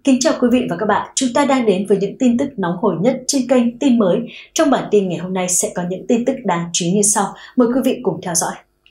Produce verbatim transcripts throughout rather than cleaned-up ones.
Kính chào quý vị và các bạn, chúng ta đang đến với những tin tức nóng hổi nhất trên kênh Tin Mới. Trong bản tin ngày hôm nay sẽ có những tin tức đáng chú ý như sau. Mời quý vị cùng theo dõi.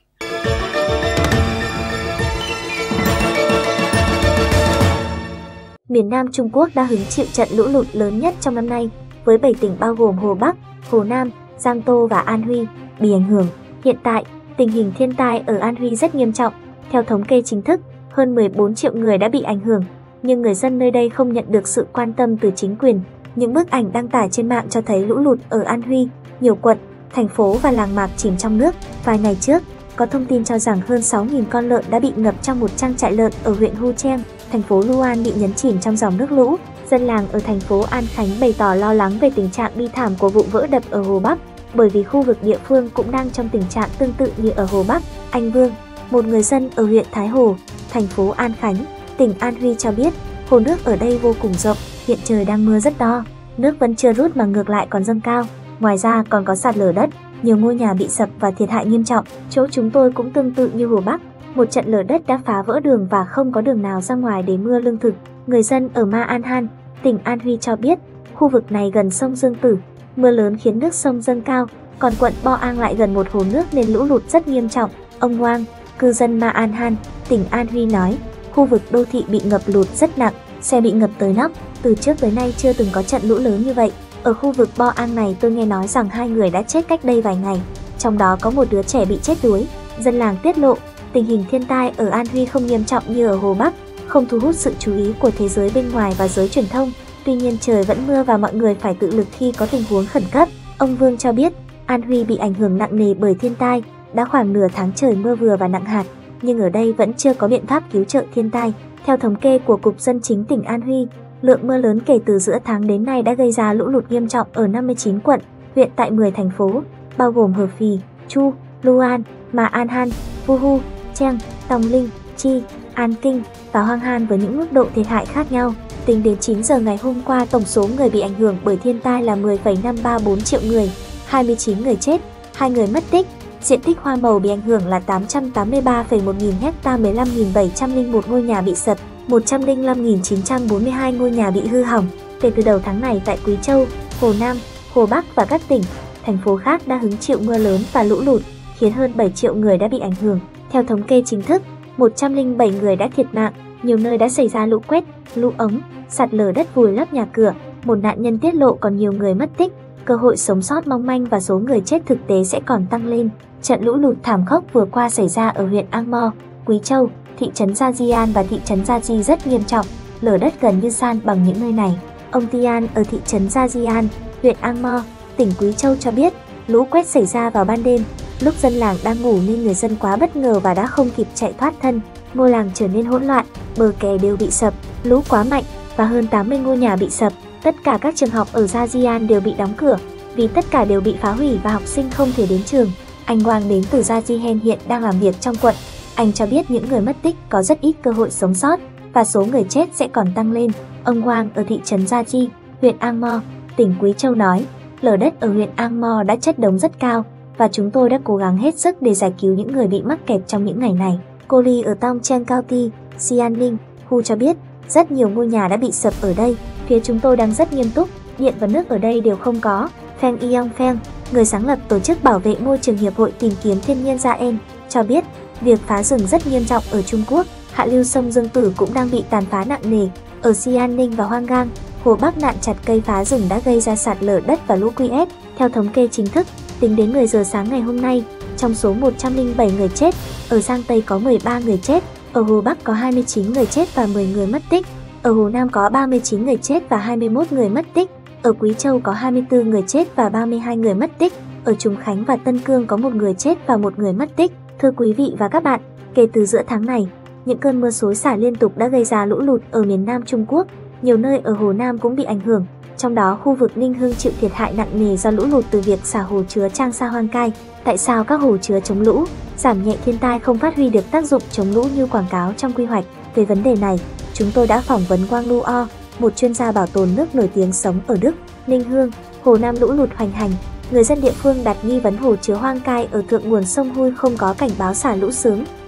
Miền Nam Trung Quốc đã hứng chịu trận lũ lụt lớn nhất trong năm nay, với bảy tỉnh bao gồm Hồ Bắc, Hồ Nam, Giang Tô và An Huy bị ảnh hưởng. Hiện tại, tình hình thiên tai ở An Huy rất nghiêm trọng. Theo thống kê chính thức, hơn mười bốn triệu người đã bị ảnh hưởng, nhưng người dân nơi đây không nhận được sự quan tâm từ chính quyền. Những bức ảnh đăng tải trên mạng cho thấy lũ lụt ở An Huy, nhiều quận, thành phố và làng mạc chìm trong nước. Vài ngày trước, có thông tin cho rằng hơn sáu nghìn con lợn đã bị ngập trong một trang trại lợn ở huyện Hu Cheng, thành phố Luan bị nhấn chìm trong dòng nước lũ. Dân làng ở thành phố An Khánh bày tỏ lo lắng về tình trạng bi thảm của vụ vỡ đập ở Hồ Bắc, bởi vì khu vực địa phương cũng đang trong tình trạng tương tự như ở Hồ Bắc. Anh Vương, một người dân ở huyện Thái Hồ, thành phố An Khánh, tỉnh An Huy cho biết, hồ nước ở đây vô cùng rộng, hiện trời đang mưa rất to, nước vẫn chưa rút mà ngược lại còn dâng cao. Ngoài ra còn có sạt lở đất, nhiều ngôi nhà bị sập và thiệt hại nghiêm trọng. Chỗ chúng tôi cũng tương tự như Hồ Bắc, một trận lở đất đã phá vỡ đường và không có đường nào ra ngoài để mua lương thực. Người dân ở Ma An Han, tỉnh An Huy cho biết, khu vực này gần sông Dương Tử, mưa lớn khiến nước sông dâng cao, còn quận Bo Ang lại gần một hồ nước nên lũ lụt rất nghiêm trọng. Ông Wang, cư dân Ma An Han, tỉnh An Huy nói, khu vực đô thị bị ngập lụt rất nặng, xe bị ngập tới nóc, từ trước tới nay chưa từng có trận lũ lớn như vậy. Ở khu vực Bo Ang này tôi nghe nói rằng hai người đã chết cách đây vài ngày, trong đó có một đứa trẻ bị chết đuối. Dân làng tiết lộ, tình hình thiên tai ở An Huy không nghiêm trọng như ở Hồ Bắc, không thu hút sự chú ý của thế giới bên ngoài và giới truyền thông. Tuy nhiên trời vẫn mưa và mọi người phải tự lực khi có tình huống khẩn cấp. Ông Vương cho biết, An Huy bị ảnh hưởng nặng nề bởi thiên tai, đã khoảng nửa tháng trời mưa vừa và nặng hạt, nhưng ở đây vẫn chưa có biện pháp cứu trợ thiên tai. Theo thống kê của Cục Dân chính tỉnh An Huy, lượng mưa lớn kể từ giữa tháng đến nay đã gây ra lũ lụt nghiêm trọng ở năm mươi chín quận, huyện tại mười thành phố, bao gồm Hợp Phì, Chu, Luan, Ma An Han, Vu Hu, Cheng, Tòng Linh, Chi, An Kinh và Hoang Han với những mức độ thiệt hại khác nhau. Tính đến chín giờ ngày hôm qua, tổng số người bị ảnh hưởng bởi thiên tai là mười phẩy năm ba bốn triệu người, hai mươi chín người chết, hai người mất tích. Diện tích hoa màu bị ảnh hưởng là tám trăm tám mươi ba phẩy một nghìn hecta, mười lăm nghìn bảy trăm lẻ một ngôi nhà bị sập, một trăm lẻ năm nghìn chín trăm bốn mươi hai ngôi nhà bị hư hỏng. Kể từ đầu tháng này tại Quý Châu, Hồ Nam, Hồ Bắc và các tỉnh, thành phố khác đã hứng chịu mưa lớn và lũ lụt, khiến hơn bảy triệu người đã bị ảnh hưởng. Theo thống kê chính thức, một trăm lẻ bảy người đã thiệt mạng, nhiều nơi đã xảy ra lũ quét, lũ ống, sạt lở đất vùi lấp nhà cửa. Một nạn nhân tiết lộ còn nhiều người mất tích, cơ hội sống sót mong manh và số người chết thực tế sẽ còn tăng lên. Trận lũ lụt thảm khốc vừa qua xảy ra ở huyện Ang Mo, Quý Châu, thị trấn Gia Dian và thị trấn Gia Di rất nghiêm trọng, lở đất gần như san bằng những nơi này. Ông Tian ở thị trấn Gia Dian, huyện Ang Mo, tỉnh Quý Châu cho biết, lũ quét xảy ra vào ban đêm, lúc dân làng đang ngủ nên người dân quá bất ngờ và đã không kịp chạy thoát thân. Ngôi làng trở nên hỗn loạn, bờ kè đều bị sập, lũ quá mạnh và hơn tám mươi ngôi nhà bị sập. Tất cả các trường học ở Gia Dian đều bị đóng cửa, vì tất cả đều bị phá hủy và học sinh không thể đến trường. Anh Wang đến từ Gia Jihen hiện đang làm việc trong quận. Anh cho biết những người mất tích có rất ít cơ hội sống sót và số người chết sẽ còn tăng lên. Ông Wang ở thị trấn Gia Chi, huyện Ang Mo, tỉnh Quý Châu nói, lở đất ở huyện Ang Mo đã chất đống rất cao và chúng tôi đã cố gắng hết sức để giải cứu những người bị mắc kẹt trong những ngày này. Cô Ly ở Tong Chen County, Xianing, Hu cho biết, rất nhiều ngôi nhà đã bị sập ở đây. Phía chúng tôi đang rất nghiêm túc, điện và nước ở đây đều không có. Feng Yong Feng, người sáng lập tổ chức bảo vệ môi trường Hiệp hội tìm kiếm thiên nhiên Gia En, cho biết, việc phá rừng rất nghiêm trọng ở Trung Quốc. Hạ lưu sông Dương Tử cũng đang bị tàn phá nặng nề. Ở Xianing và Hoang Gang, Hồ Bắc nạn chặt cây phá rừng đã gây ra sạt lở đất và lũ quy ép. Theo thống kê chính thức, tính đến mười giờ sáng ngày hôm nay, trong số một trăm lẻ bảy người chết, ở Giang Tây có mười ba người chết, ở Hồ Bắc có hai mươi chín người chết và mười người mất tích, ở Hồ Nam có ba mươi chín người chết và hai mươi mốt người mất tích, ở Quý Châu có hai mươi tư người chết và ba mươi hai người mất tích, ở Trùng Khánh và Tân Cương có một người chết và một người mất tích. Thưa quý vị và các bạn, kể từ giữa tháng này, những cơn mưa xối xả liên tục đã gây ra lũ lụt ở miền Nam Trung Quốc, nhiều nơi ở Hồ Nam cũng bị ảnh hưởng. Trong đó, khu vực Ninh Hưng chịu thiệt hại nặng nề do lũ lụt từ việc xả hồ chứa Trang Sa Hoang Cai. Tại sao các hồ chứa chống lũ, giảm nhẹ thiên tai không phát huy được tác dụng chống lũ như quảng cáo trong quy hoạch? Về vấn đề này, chúng tôi đã phỏng vấn Wang Luo, một chuyên gia bảo tồn nước nổi tiếng sống ở Đức. Ninh Hương, Hồ Nam lũ lụt hoành hành. Người dân địa phương đặt nghi vấn hồ chứa Hoang Cai ở thượng nguồn sông Hui không có cảnh báo xả lũ sớm,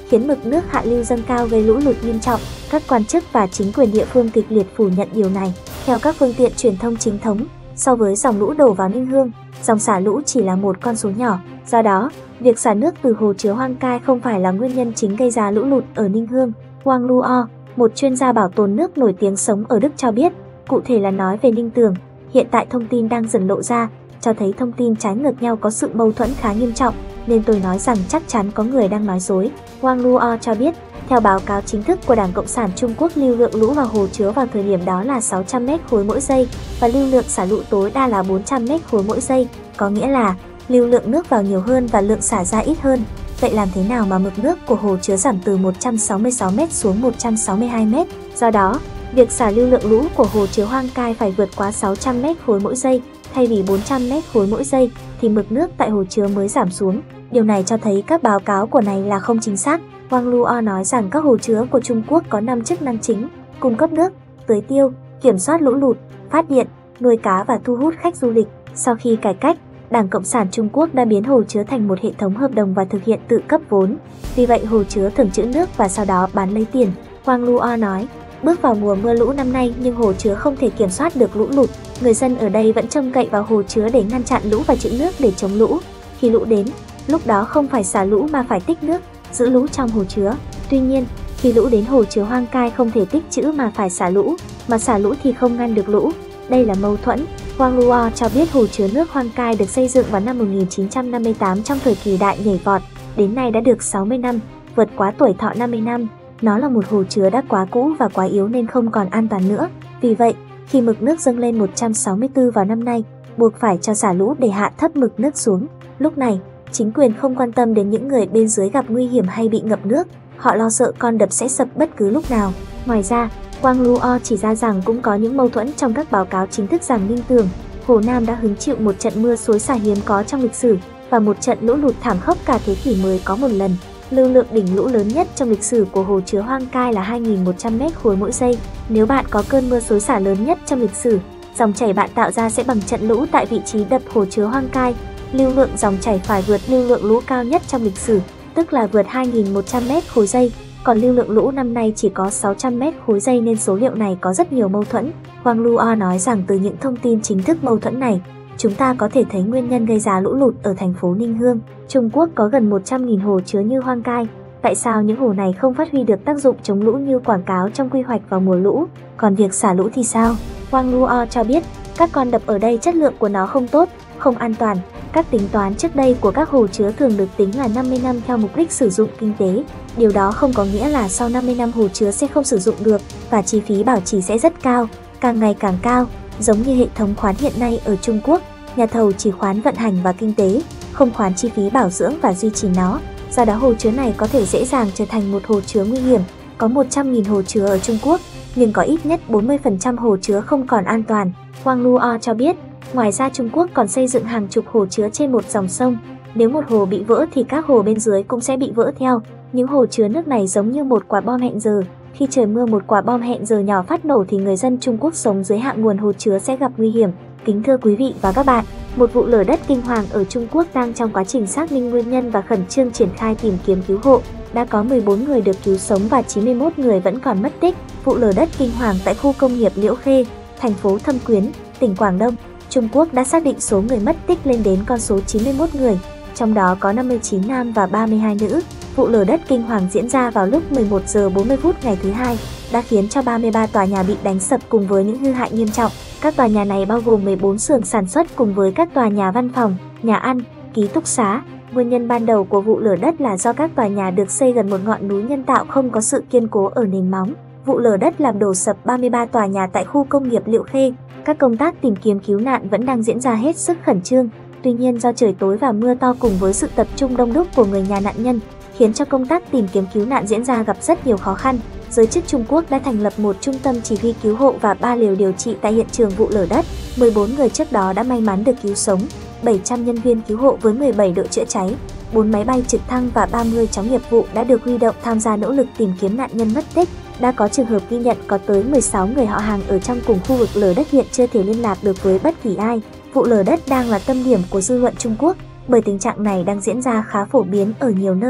khiến mực nước hạ lưu dâng cao gây lũ lụt nghiêm trọng. Các quan chức và chính quyền địa phương kịch liệt phủ nhận điều này. Theo các phương tiện truyền thông chính thống, so với dòng lũ đổ vào Ninh Hương, dòng xả lũ chỉ là một con số nhỏ. Do đó, việc xả nước từ hồ chứa Hoang Cai không phải là nguyên nhân chính gây ra lũ lụt ở Ninh Hương. Wang Luo, một chuyên gia bảo tồn nước nổi tiếng sống ở Đức cho biết, cụ thể là nói về Ninh Tường, hiện tại thông tin đang dần lộ ra, cho thấy thông tin trái ngược nhau có sự mâu thuẫn khá nghiêm trọng, nên tôi nói rằng chắc chắn có người đang nói dối. Wang Luo cho biết, theo báo cáo chính thức của Đảng Cộng sản Trung Quốc, lưu lượng lũ vào hồ chứa vào thời điểm đó là sáu trăm mét khối mỗi giây và lưu lượng xả lũ tối đa là bốn trăm mét khối mỗi giây, có nghĩa là lưu lượng nước vào nhiều hơn và lượng xả ra ít hơn. Vậy làm thế nào mà mực nước của hồ chứa giảm từ một trăm sáu mươi sáu mét xuống một trăm sáu mươi hai mét? Do đó, việc xả lưu lượng lũ của hồ chứa Hoang Cai phải vượt quá sáu trăm mét khối mỗi giây, thay vì bốn trăm mét khối mỗi giây thì mực nước tại hồ chứa mới giảm xuống. Điều này cho thấy các báo cáo của này là không chính xác. Wang Luo nói rằng các hồ chứa của Trung Quốc có năm chức năng chính: cung cấp nước, tưới tiêu, kiểm soát lũ lụt, phát điện, nuôi cá và thu hút khách du lịch. Sau khi cải cách, Đảng Cộng sản Trung Quốc đã biến hồ chứa thành một hệ thống hợp đồng và thực hiện tự cấp vốn. Vì vậy hồ chứa thường trữ nước và sau đó bán lấy tiền. Wang Luo nói, bước vào mùa mưa lũ năm nay nhưng hồ chứa không thể kiểm soát được lũ lụt. Người dân ở đây vẫn trông cậy vào hồ chứa để ngăn chặn lũ và trữ nước để chống lũ. Khi lũ đến, lúc đó không phải xả lũ mà phải tích nước, giữ lũ trong hồ chứa. Tuy nhiên, khi lũ đến hồ chứa Hoang Cai không thể tích trữ mà phải xả lũ, mà xả lũ thì không ngăn được lũ. Đây là mâu thuẫn. Wang Luo cho biết hồ chứa nước Hoang Cai được xây dựng vào năm một nghìn chín trăm năm mươi tám trong thời kỳ đại nhảy vọt, đến nay đã được sáu mươi năm, vượt quá tuổi thọ năm mươi năm. Nó là một hồ chứa đã quá cũ và quá yếu nên không còn an toàn nữa. Vì vậy, khi mực nước dâng lên một trăm sáu mươi tư vào năm nay, buộc phải cho xả lũ để hạ thấp mực nước xuống. Lúc này, chính quyền không quan tâm đến những người bên dưới gặp nguy hiểm hay bị ngập nước, họ lo sợ con đập sẽ sập bất cứ lúc nào. Ngoài ra, Wang Luo chỉ ra rằng cũng có những mâu thuẫn trong các báo cáo chính thức rằng Ninh Tường, Hồ Nam đã hứng chịu một trận mưa xối xả hiếm có trong lịch sử và một trận lũ lụt thảm khốc cả thế kỷ mới có một lần. Lưu lượng đỉnh lũ lớn nhất trong lịch sử của hồ chứa Hoang Cai là hai nghìn một trăm mét khối mỗi giây. Nếu bạn có cơn mưa xối xả lớn nhất trong lịch sử, dòng chảy bạn tạo ra sẽ bằng trận lũ tại vị trí đập hồ chứa Hoang Cai. Lưu lượng dòng chảy phải vượt lưu lượng lũ cao nhất trong lịch sử, tức là vượt hai nghìn một trăm mét khối giây, còn lưu lượng lũ năm nay chỉ có sáu trăm mét khối giây nên số liệu này có rất nhiều mâu thuẫn. Wang Luo nói rằng từ những thông tin chính thức mâu thuẫn này, chúng ta có thể thấy nguyên nhân gây ra lũ lụt ở thành phố Ninh Hương. Trung Quốc có gần một trăm nghìn hồ chứa như Hoang Cai. Tại sao những hồ này không phát huy được tác dụng chống lũ như quảng cáo trong quy hoạch vào mùa lũ? Còn việc xả lũ thì sao? Wang Luo cho biết, các con đập ở đây chất lượng của nó không tốt, không an toàn. Các tính toán trước đây của các hồ chứa thường được tính là năm mươi năm theo mục đích sử dụng kinh tế. Điều đó không có nghĩa là sau năm mươi năm hồ chứa sẽ không sử dụng được và chi phí bảo trì sẽ rất cao, càng ngày càng cao. Giống như hệ thống khoán hiện nay ở Trung Quốc, nhà thầu chỉ khoán vận hành và kinh tế, không khoán chi phí bảo dưỡng và duy trì nó. Do đó hồ chứa này có thể dễ dàng trở thành một hồ chứa nguy hiểm. Có một trăm nghìn hồ chứa ở Trung Quốc, nhưng có ít nhất bốn mươi phần trăm hồ chứa không còn an toàn. Wang Luo cho biết, ngoài ra Trung Quốc còn xây dựng hàng chục hồ chứa trên một dòng sông. Nếu một hồ bị vỡ thì các hồ bên dưới cũng sẽ bị vỡ theo. Những hồ chứa nước này giống như một quả bom hẹn giờ. Khi trời mưa một quả bom hẹn giờ nhỏ phát nổ thì người dân Trung Quốc sống dưới hạ nguồn hồ chứa sẽ gặp nguy hiểm. Kính thưa quý vị và các bạn, một vụ lở đất kinh hoàng ở Trung Quốc đang trong quá trình xác minh nguyên nhân và khẩn trương triển khai tìm kiếm cứu hộ. Đã có mười bốn người được cứu sống và chín mươi mốt người vẫn còn mất tích. Vụ lở đất kinh hoàng tại khu công nghiệp Liễu Khê, thành phố Thâm Quyến, tỉnh Quảng Đông, Trung Quốc đã xác định số người mất tích lên đến con số chín mươi mốt người, trong đó có năm mươi chín nam và ba mươi hai nữ. Vụ lở đất kinh hoàng diễn ra vào lúc mười một giờ bốn mươi phút ngày thứ Hai, đã khiến cho ba mươi ba tòa nhà bị đánh sập cùng với những hư hại nghiêm trọng. Các tòa nhà này bao gồm mười bốn xưởng sản xuất cùng với các tòa nhà văn phòng, nhà ăn, ký túc xá. Nguyên nhân ban đầu của vụ lở đất là do các tòa nhà được xây gần một ngọn núi nhân tạo không có sự kiên cố ở nền móng. Vụ lở đất làm đổ sập ba mươi ba tòa nhà tại khu công nghiệp Liễu Khê. Các công tác tìm kiếm cứu nạn vẫn đang diễn ra hết sức khẩn trương. Tuy nhiên do trời tối và mưa to cùng với sự tập trung đông đúc của người nhà nạn nhân, khiến cho công tác tìm kiếm cứu nạn diễn ra gặp rất nhiều khó khăn. Giới chức Trung Quốc đã thành lập một trung tâm chỉ huy cứu hộ và ba liều điều trị tại hiện trường vụ lở đất. mười bốn người trước đó đã may mắn được cứu sống, bảy trăm nhân viên cứu hộ với mười bảy đội chữa cháy, bốn máy bay trực thăng và ba mươi chó nghiệp vụ đã được huy động tham gia nỗ lực tìm kiếm nạn nhân mất tích. Đã có trường hợp ghi nhận có tới mười sáu người họ hàng ở trong cùng khu vực lở đất hiện chưa thể liên lạc được với bất kỳ ai. Vụ lở đất đang là tâm điểm của dư luận Trung Quốc, bởi tình trạng này đang diễn ra khá phổ biến ở nhiều nơi.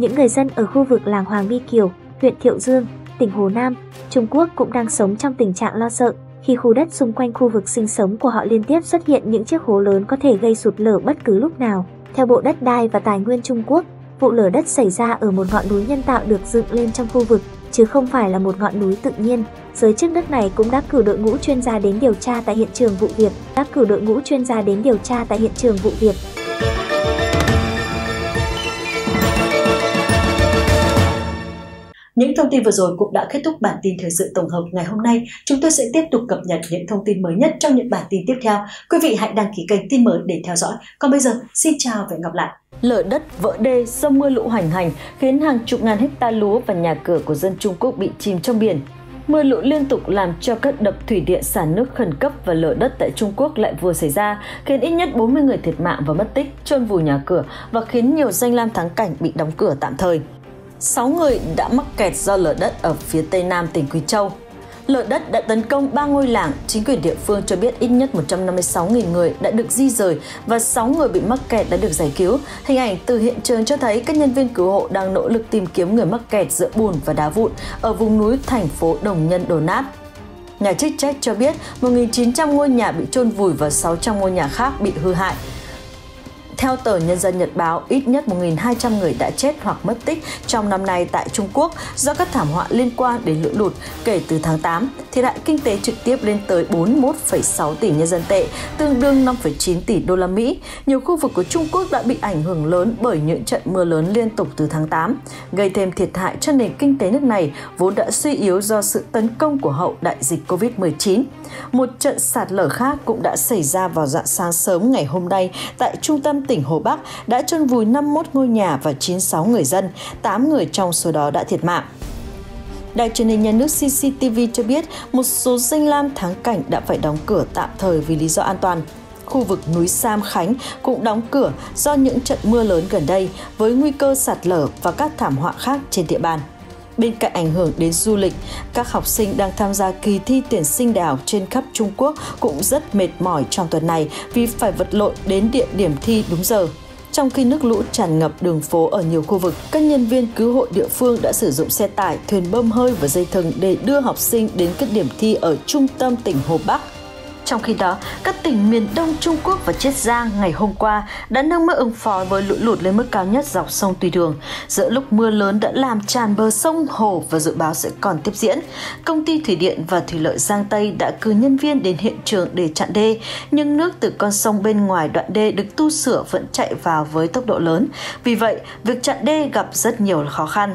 Những người dân ở khu vực làng Hoàng Bi Kiều, huyện Thiệu Dương, tỉnh Hồ Nam, Trung Quốc cũng đang sống trong tình trạng lo sợ khi khu đất xung quanh khu vực sinh sống của họ liên tiếp xuất hiện những chiếc hố lớn có thể gây sụt lở bất cứ lúc nào. Theo Bộ Đất đai và Tài nguyên Trung Quốc, vụ lở đất xảy ra ở một ngọn núi nhân tạo được dựng lên trong khu vực, chứ không phải là một ngọn núi tự nhiên. Giới chức nước này cũng đã cử đội ngũ chuyên gia đến điều tra tại hiện trường vụ việc. Đã cử đội ngũ chuyên gia đến điều tra tại hiện trường vụ việc. Những thông tin vừa rồi cũng đã kết thúc bản tin thời sự tổng hợp ngày hôm nay. Chúng tôi sẽ tiếp tục cập nhật những thông tin mới nhất trong những bản tin tiếp theo. Quý vị hãy đăng ký kênh Tin Mới để theo dõi. Còn bây giờ, xin chào và hẹn gặp lại. Lở đất vỡ đê do mưa lũ hoành hành khiến hàng chục ngàn hecta lúa và nhà cửa của dân Trung Quốc bị chìm trong biển. Mưa lũ liên tục làm cho các đập thủy điện xả nước khẩn cấp và lở đất tại Trung Quốc lại vừa xảy ra, khiến ít nhất bốn mươi người thiệt mạng và mất tích, chôn vùi nhà cửa và khiến nhiều danh lam thắng cảnh bị đóng cửa tạm thời. sáu người đã mắc kẹt do lở đất ở phía tây nam tỉnh Quý Châu. Lở đất đã tấn công ba ngôi làng, chính quyền địa phương cho biết ít nhất một trăm năm mươi sáu nghìn người đã được di rời và sáu người bị mắc kẹt đã được giải cứu. Hình ảnh từ hiện trường cho thấy các nhân viên cứu hộ đang nỗ lực tìm kiếm người mắc kẹt giữa bùn và đá vụn ở vùng núi thành phố Đồng Nhân đổ nát. Nhà chức trách cho biết một nghìn chín trăm ngôi nhà bị chôn vùi và sáu trăm ngôi nhà khác bị hư hại. Theo tờ Nhân dân Nhật báo, ít nhất một nghìn hai trăm người đã chết hoặc mất tích trong năm nay tại Trung Quốc do các thảm họa liên quan đến lũ lụt kể từ tháng tám. Thiệt hại kinh tế trực tiếp lên tới bốn mươi mốt phẩy sáu tỷ nhân dân tệ, tương đương năm phẩy chín tỷ đô la Mỹ. Nhiều khu vực của Trung Quốc đã bị ảnh hưởng lớn bởi những trận mưa lớn liên tục từ tháng tám, gây thêm thiệt hại cho nền kinh tế nước này vốn đã suy yếu do sự tấn công của hậu đại dịch Covid mười chín. Một trận sạt lở khác cũng đã xảy ra vào rạng sáng sớm ngày hôm nay tại trung tâm tỉnh Hồ Bắc, đã chôn vùi năm mươi mốt ngôi nhà và chín mươi sáu người dân, tám người trong số đó đã thiệt mạng. Đài truyền hình nhà nước xê xê tê vê cho biết một số danh lam thắng cảnh đã phải đóng cửa tạm thời vì lý do an toàn. Khu vực núi Sam Khánh cũng đóng cửa do những trận mưa lớn gần đây với nguy cơ sạt lở và các thảm họa khác trên địa bàn. Bên cạnh ảnh hưởng đến du lịch, các học sinh đang tham gia kỳ thi tuyển sinh đại học trên khắp Trung Quốc cũng rất mệt mỏi trong tuần này vì phải vật lộn đến địa điểm thi đúng giờ. Trong khi nước lũ tràn ngập đường phố ở nhiều khu vực, các nhân viên cứu hộ địa phương đã sử dụng xe tải, thuyền bơm hơi và dây thừng để đưa học sinh đến các điểm thi ở trung tâm tỉnh Hồ Bắc. Trong khi đó, các tỉnh miền Đông Trung Quốc và Chiết Giang ngày hôm qua đã nâng mức ứng phó với lũ lụt lên mức cao nhất dọc sông Tùy Đường. Giữa lúc mưa lớn đã làm tràn bờ sông, hồ và dự báo sẽ còn tiếp diễn, công ty thủy điện và thủy lợi Giang Tây đã cử nhân viên đến hiện trường để chặn đê, nhưng nước từ con sông bên ngoài đoạn đê được tu sửa vẫn chạy vào với tốc độ lớn. Vì vậy, việc chặn đê gặp rất nhiều khó khăn.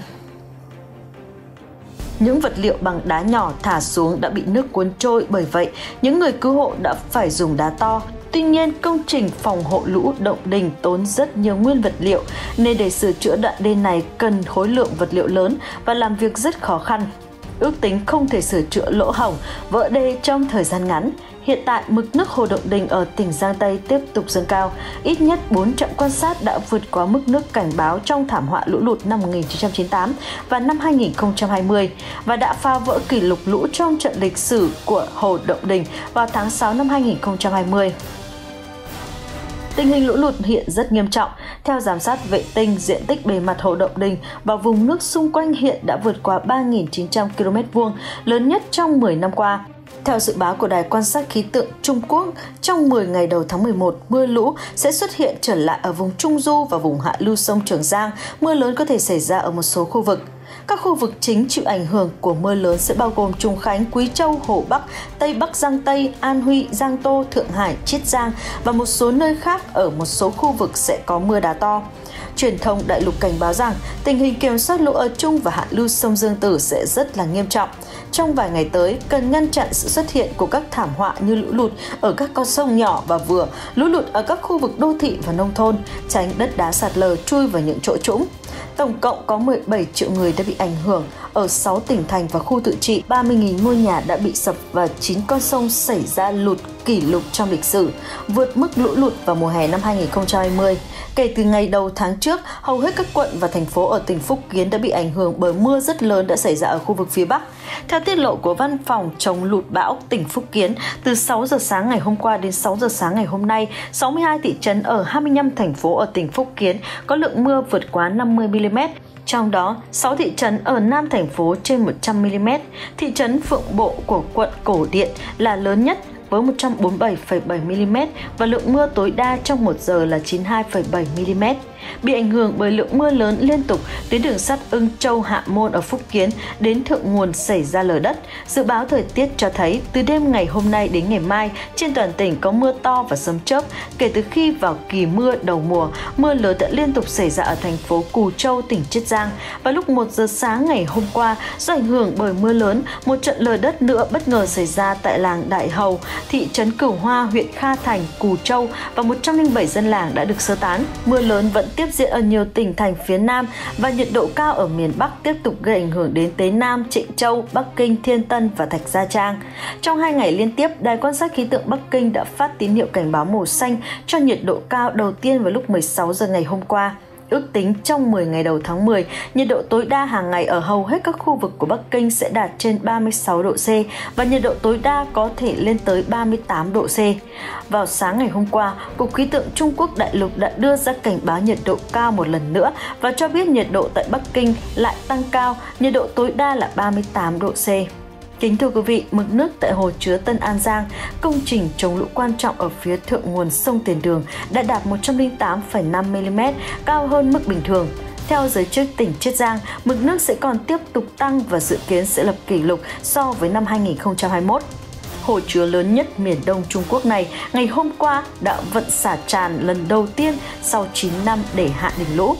Những vật liệu bằng đá nhỏ thả xuống đã bị nước cuốn trôi, bởi vậy những người cứu hộ đã phải dùng đá to. Tuy nhiên, công trình phòng hộ lũ Động Đình tốn rất nhiều nguyên vật liệu, nên để sửa chữa đoạn đê này cần khối lượng vật liệu lớn và làm việc rất khó khăn. Ước tính không thể sửa chữa lỗ hổng, vỡ đê trong thời gian ngắn. Hiện tại, mực nước hồ Động Đình ở tỉnh Giang Tây tiếp tục dâng cao. Ít nhất bốn trạm quan sát đã vượt quá mức nước cảnh báo trong thảm họa lũ lụt năm một nghìn chín trăm chín mươi tám và năm hai nghìn không trăm hai mươi và đã phá vỡ kỷ lục lũ trong trận lịch sử của hồ Động Đình vào tháng sáu năm hai nghìn không trăm hai mươi. Tình hình lũ lụt hiện rất nghiêm trọng. Theo giám sát vệ tinh, diện tích bề mặt hồ Động Đình và vùng nước xung quanh hiện đã vượt qua ba nghìn chín trăm ki lô mét vuông, lớn nhất trong mười năm qua. Theo dự báo của Đài quan sát khí tượng Trung Quốc, trong mười ngày đầu tháng mười một, mưa lũ sẽ xuất hiện trở lại ở vùng Trung Du và vùng hạ lưu sông Trường Giang. Mưa lớn có thể xảy ra ở một số khu vực. Các khu vực chính chịu ảnh hưởng của mưa lớn sẽ bao gồm Trùng Khánh, Quý Châu, Hồ Bắc, Tây Bắc Giang Tây, An Huy, Giang Tô, Thượng Hải, Chiết Giang và một số nơi khác ở một số khu vực sẽ có mưa đá to. Truyền thông đại lục cảnh báo rằng tình hình kiểm soát lũ ở Trung và hạ lưu sông Dương Tử sẽ rất là nghiêm trọng. Trong vài ngày tới, cần ngăn chặn sự xuất hiện của các thảm họa như lũ lụt ở các con sông nhỏ và vừa, lũ lụt ở các khu vực đô thị và nông thôn, tránh đất đá sạt lở chui vào những chỗ trũng. Tổng cộng có mười bảy triệu người đã bị ảnh hưởng ở sáu tỉnh thành và khu tự trị, ba mươi nghìn ngôi nhà đã bị sập và chín con sông xảy ra lụt kỷ lục trong lịch sử, vượt mức lũ lụt vào mùa hè năm hai nghìn không trăm hai mươi. Kể từ ngày đầu tháng trước, hầu hết các quận và thành phố ở tỉnh Phúc Kiến đã bị ảnh hưởng bởi mưa rất lớn đã xảy ra ở khu vực phía Bắc. Theo tiết lộ của Văn phòng chống lụt bão tỉnh Phúc Kiến, từ sáu giờ sáng ngày hôm qua đến sáu giờ sáng ngày hôm nay, sáu mươi hai thị trấn ở hai mươi lăm thành phố ở tỉnh Phúc Kiến có lượng mưa vượt quá năm mươi mi li mét. Trong đó, sáu thị trấn ở Nam thành phố trên một trăm mi-li-mét, thị trấn Phượng Bộ của quận Cổ Điện là lớn nhất với một trăm bốn mươi bảy phẩy bảy mi-li-mét và lượng mưa tối đa trong một giờ là chín mươi hai phẩy bảy mi-li-mét. Bị ảnh hưởng bởi lượng mưa lớn liên tục, tuyến đường sắt Ưng Châu Hạ Môn ở Phúc Kiến đến Thượng Nguồn xảy ra lở đất. Dự báo thời tiết cho thấy từ đêm ngày hôm nay đến ngày mai, trên toàn tỉnh có mưa to và sấm chớp. Kể từ khi vào kỳ mưa đầu mùa, mưa lớn đã liên tục xảy ra ở thành phố Cù Châu, tỉnh Chiết Giang. Vào lúc một giờ sáng ngày hôm qua, do ảnh hưởng bởi mưa lớn, một trận lở đất nữa bất ngờ xảy ra tại làng Đại Hầu, thị trấn Cửu Hoa, huyện Kha Thành, Cù Châu và một trăm lẻ bảy dân làng đã được sơ tán. Mưa lớn vẫn tiếp diễn ở nhiều tỉnh thành phía Nam và nhiệt độ cao ở miền Bắc tiếp tục gây ảnh hưởng đến Tế Nam, Trịnh Châu, Bắc Kinh, Thiên Tân và Thạch Gia Trang. Trong hai ngày liên tiếp, Đài quan sát khí tượng Bắc Kinh đã phát tín hiệu cảnh báo màu xanh cho nhiệt độ cao đầu tiên vào lúc mười sáu giờ ngày hôm qua. Ước tính trong mười ngày đầu tháng mười, nhiệt độ tối đa hàng ngày ở hầu hết các khu vực của Bắc Kinh sẽ đạt trên ba mươi sáu độ C và nhiệt độ tối đa có thể lên tới ba mươi tám độ C. Vào sáng ngày hôm qua, Cục Khí tượng Trung Quốc đại lục đã đưa ra cảnh báo nhiệt độ cao một lần nữa và cho biết nhiệt độ tại Bắc Kinh lại tăng cao, nhiệt độ tối đa là ba mươi tám độ C. Kính thưa quý vị, mực nước tại hồ chứa Tân An Giang, công trình chống lũ quan trọng ở phía thượng nguồn sông Tiền Đường, đã đạt một trăm lẻ tám phẩy năm mi-li-mét, cao hơn mức bình thường. Theo giới chức tỉnh Chiết Giang, mực nước sẽ còn tiếp tục tăng và dự kiến sẽ lập kỷ lục so với năm hai nghìn không trăm hai mươi mốt. Hồ chứa lớn nhất miền Đông Trung Quốc này ngày hôm qua đã vận xả tràn lần đầu tiên sau chín năm để hạ đỉnh lũ.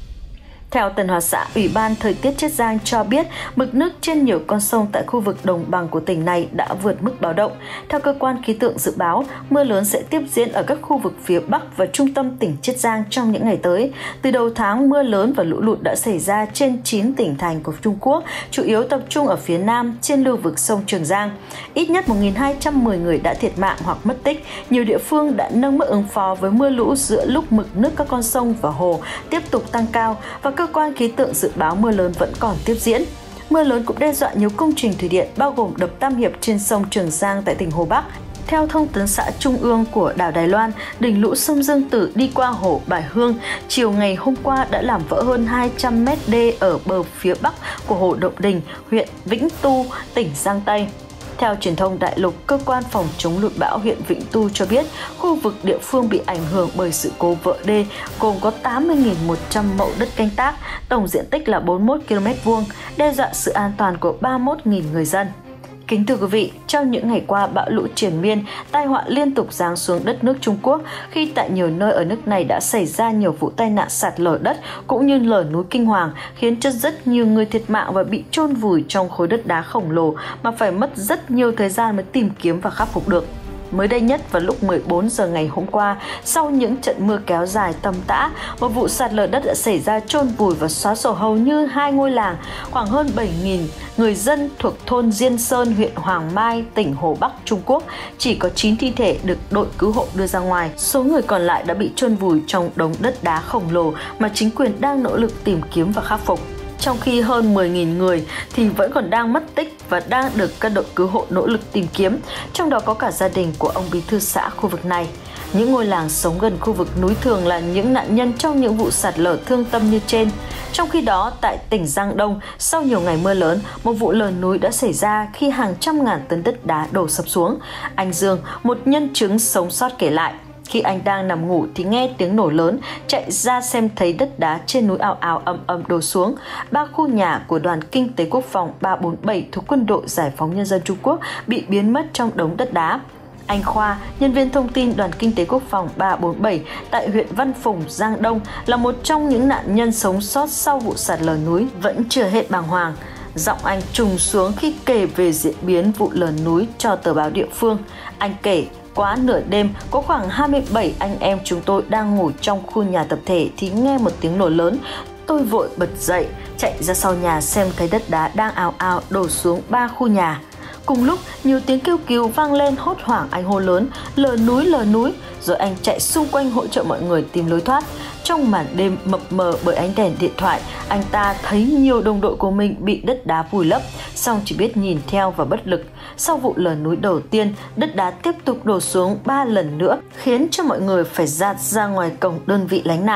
Theo Tân Hoa Xã, Ủy ban Thời tiết Chiết Giang cho biết mực nước trên nhiều con sông tại khu vực đồng bằng của tỉnh này đã vượt mức báo động. Theo cơ quan khí tượng dự báo, mưa lớn sẽ tiếp diễn ở các khu vực phía Bắc và trung tâm tỉnh Chiết Giang trong những ngày tới. Từ đầu tháng, mưa lớn và lũ lụt đã xảy ra trên chín tỉnh thành của Trung Quốc, chủ yếu tập trung ở phía Nam trên lưu vực sông Trường Giang. Ít nhất một nghìn hai trăm mười người đã thiệt mạng hoặc mất tích. Nhiều địa phương đã nâng mức ứng phó với mưa lũ giữa lúc mực nước các con sông và hồ tiếp tục tăng cao và cơ quan khí tượng dự báo mưa lớn vẫn còn tiếp diễn. Mưa lớn cũng đe dọa nhiều công trình thủy điện bao gồm đập Tam Hiệp trên sông Trường Giang tại tỉnh Hồ Bắc. Theo thông tấn xã Trung ương của đảo Đài Loan, đỉnh lũ sông Dương Tử đi qua hồ Bài Hương chiều ngày hôm qua đã làm vỡ hơn hai trăm mét đê ở bờ phía bắc của hồ Động Đình, huyện Vĩnh Tu, tỉnh Giang Tây. Theo truyền thông đại lục, cơ quan phòng chống lụt bão huyện Vĩnh Tu cho biết khu vực địa phương bị ảnh hưởng bởi sự cố vỡ đê gồm có tám mươi nghìn một trăm mẫu đất canh tác, tổng diện tích là bốn mươi mốt ki lô mét vuông, đe dọa sự an toàn của ba mươi mốt nghìn người dân. Kính thưa quý vị, trong những ngày qua, bão lũ triền miên, tai họa liên tục giáng xuống đất nước Trung Quốc khi tại nhiều nơi ở nước này đã xảy ra nhiều vụ tai nạn sạt lở đất cũng như lở núi kinh hoàng, khiến cho rất nhiều người thiệt mạng và bị chôn vùi trong khối đất đá khổng lồ mà phải mất rất nhiều thời gian mới tìm kiếm và khắc phục được. Mới đây nhất vào lúc mười bốn giờ ngày hôm qua, sau những trận mưa kéo dài tầm tã, một vụ sạt lở đất đã xảy ra chôn vùi và xóa sổ hầu như hai ngôi làng, khoảng hơn bảy nghìn người dân thuộc thôn Diên Sơn, huyện Hoàng Mai, tỉnh Hồ Bắc, Trung Quốc. Chỉ có chín thi thể được đội cứu hộ đưa ra ngoài, số người còn lại đã bị chôn vùi trong đống đất đá khổng lồ mà chính quyền đang nỗ lực tìm kiếm và khắc phục. Trong khi hơn mười nghìn người thì vẫn còn đang mất tích và đang được các đội cứu hộ nỗ lực tìm kiếm, trong đó có cả gia đình của ông bí thư xã khu vực này. Những ngôi làng sống gần khu vực núi thường là những nạn nhân trong những vụ sạt lở thương tâm như trên. Trong khi đó, tại tỉnh Giang Đông, sau nhiều ngày mưa lớn, một vụ lở núi đã xảy ra khi hàng trăm ngàn tấn đất đá đổ sập xuống. Anh Dương, một nhân chứng sống sót kể lại, khi anh đang nằm ngủ thì nghe tiếng nổ lớn, chạy ra xem thấy đất đá trên núi ào ào ầm ầm đổ xuống. Ba khu nhà của đoàn kinh tế quốc phòng ba bốn bảy thuộc quân đội Giải phóng Nhân dân Trung Quốc bị biến mất trong đống đất đá. Anh Khoa, nhân viên thông tin đoàn kinh tế quốc phòng ba bốn bảy tại huyện Văn Phùng, Giang Đông, là một trong những nạn nhân sống sót sau vụ sạt lở núi, vẫn chưa hết bàng hoàng. Giọng anh trùng xuống khi kể về diễn biến vụ lở núi cho tờ báo địa phương. Anh kể, quá nửa đêm, có khoảng hai mươi bảy anh em chúng tôi đang ngủ trong khu nhà tập thể thì nghe một tiếng nổ lớn. Tôi vội bật dậy, chạy ra sau nhà xem thấy đất đá đang ào ào đổ xuống ba khu nhà. Cùng lúc, nhiều tiếng kêu cứu vang lên, hốt hoảng anh hô lớn, lở núi, lở núi, rồi anh chạy xung quanh hỗ trợ mọi người tìm lối thoát. Trong màn đêm mập mờ bởi ánh đèn điện thoại, anh ta thấy nhiều đồng đội của mình bị đất đá vùi lấp, song chỉ biết nhìn theo và bất lực. Sau vụ lở núi đầu tiên, đất đá tiếp tục đổ xuống ba lần nữa, khiến cho mọi người phải dạt ra ngoài cổng đơn vị lánh nạn.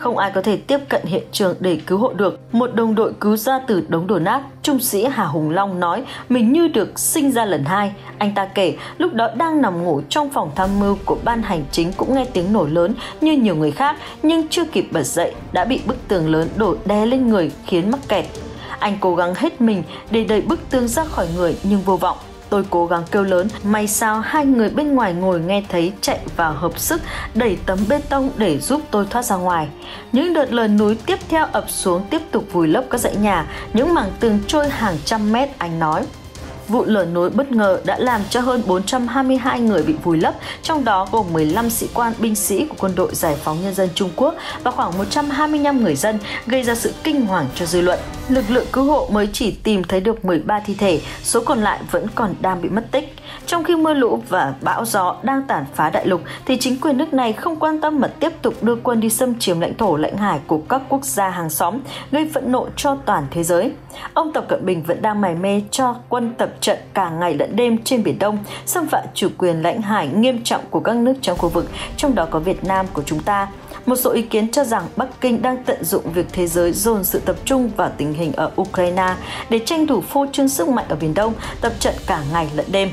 không ai có thể tiếp cận hiện trường để cứu hộ được. Một đồng đội cứu ra từ đống đổ nát, trung sĩ Hà Hùng Long nói mình như được sinh ra lần hai. Anh ta kể lúc đó đang nằm ngủ trong phòng tham mưu của ban hành chính cũng nghe tiếng nổ lớn như nhiều người khác, nhưng chưa kịp bật dậy đã bị bức tường lớn đổ đè lên người khiến mắc kẹt. Anh cố gắng hết mình để đẩy bức tường ra khỏi người nhưng vô vọng. Tôi cố gắng kêu lớn, may sao hai người bên ngoài ngồi nghe thấy chạy vào hợp sức đẩy tấm bê tông để giúp tôi thoát ra ngoài. Những đợt lở núi tiếp theo ập xuống tiếp tục vùi lấp các dãy nhà, những mảng tường trôi hàng trăm mét, anh nói. Vụ lở núi bất ngờ đã làm cho hơn bốn trăm hai mươi hai người bị vùi lấp, trong đó gồm mười lăm sĩ quan binh sĩ của Quân đội Giải phóng Nhân dân Trung Quốc và khoảng một trăm hai mươi lăm người dân, gây ra sự kinh hoàng cho dư luận. Lực lượng cứu hộ mới chỉ tìm thấy được mười ba thi thể, số còn lại vẫn còn đang bị mất tích. Trong khi mưa lũ và bão gió đang tàn phá đại lục, thì chính quyền nước này không quan tâm mà tiếp tục đưa quân đi xâm chiếm lãnh thổ lãnh hải của các quốc gia hàng xóm, gây phẫn nộ cho toàn thế giới. Ông Tập Cận Bình vẫn đang mải mê cho quân tập trận cả ngày lẫn đêm trên Biển Đông, xâm phạm chủ quyền lãnh hải nghiêm trọng của các nước trong khu vực, trong đó có Việt Nam của chúng ta. Một số ý kiến cho rằng Bắc Kinh đang tận dụng việc thế giới dồn sự tập trung vào tình hình ở Ukraine để tranh thủ phô trương sức mạnh ở Biển Đông, tập trận cả ngày lẫn đêm.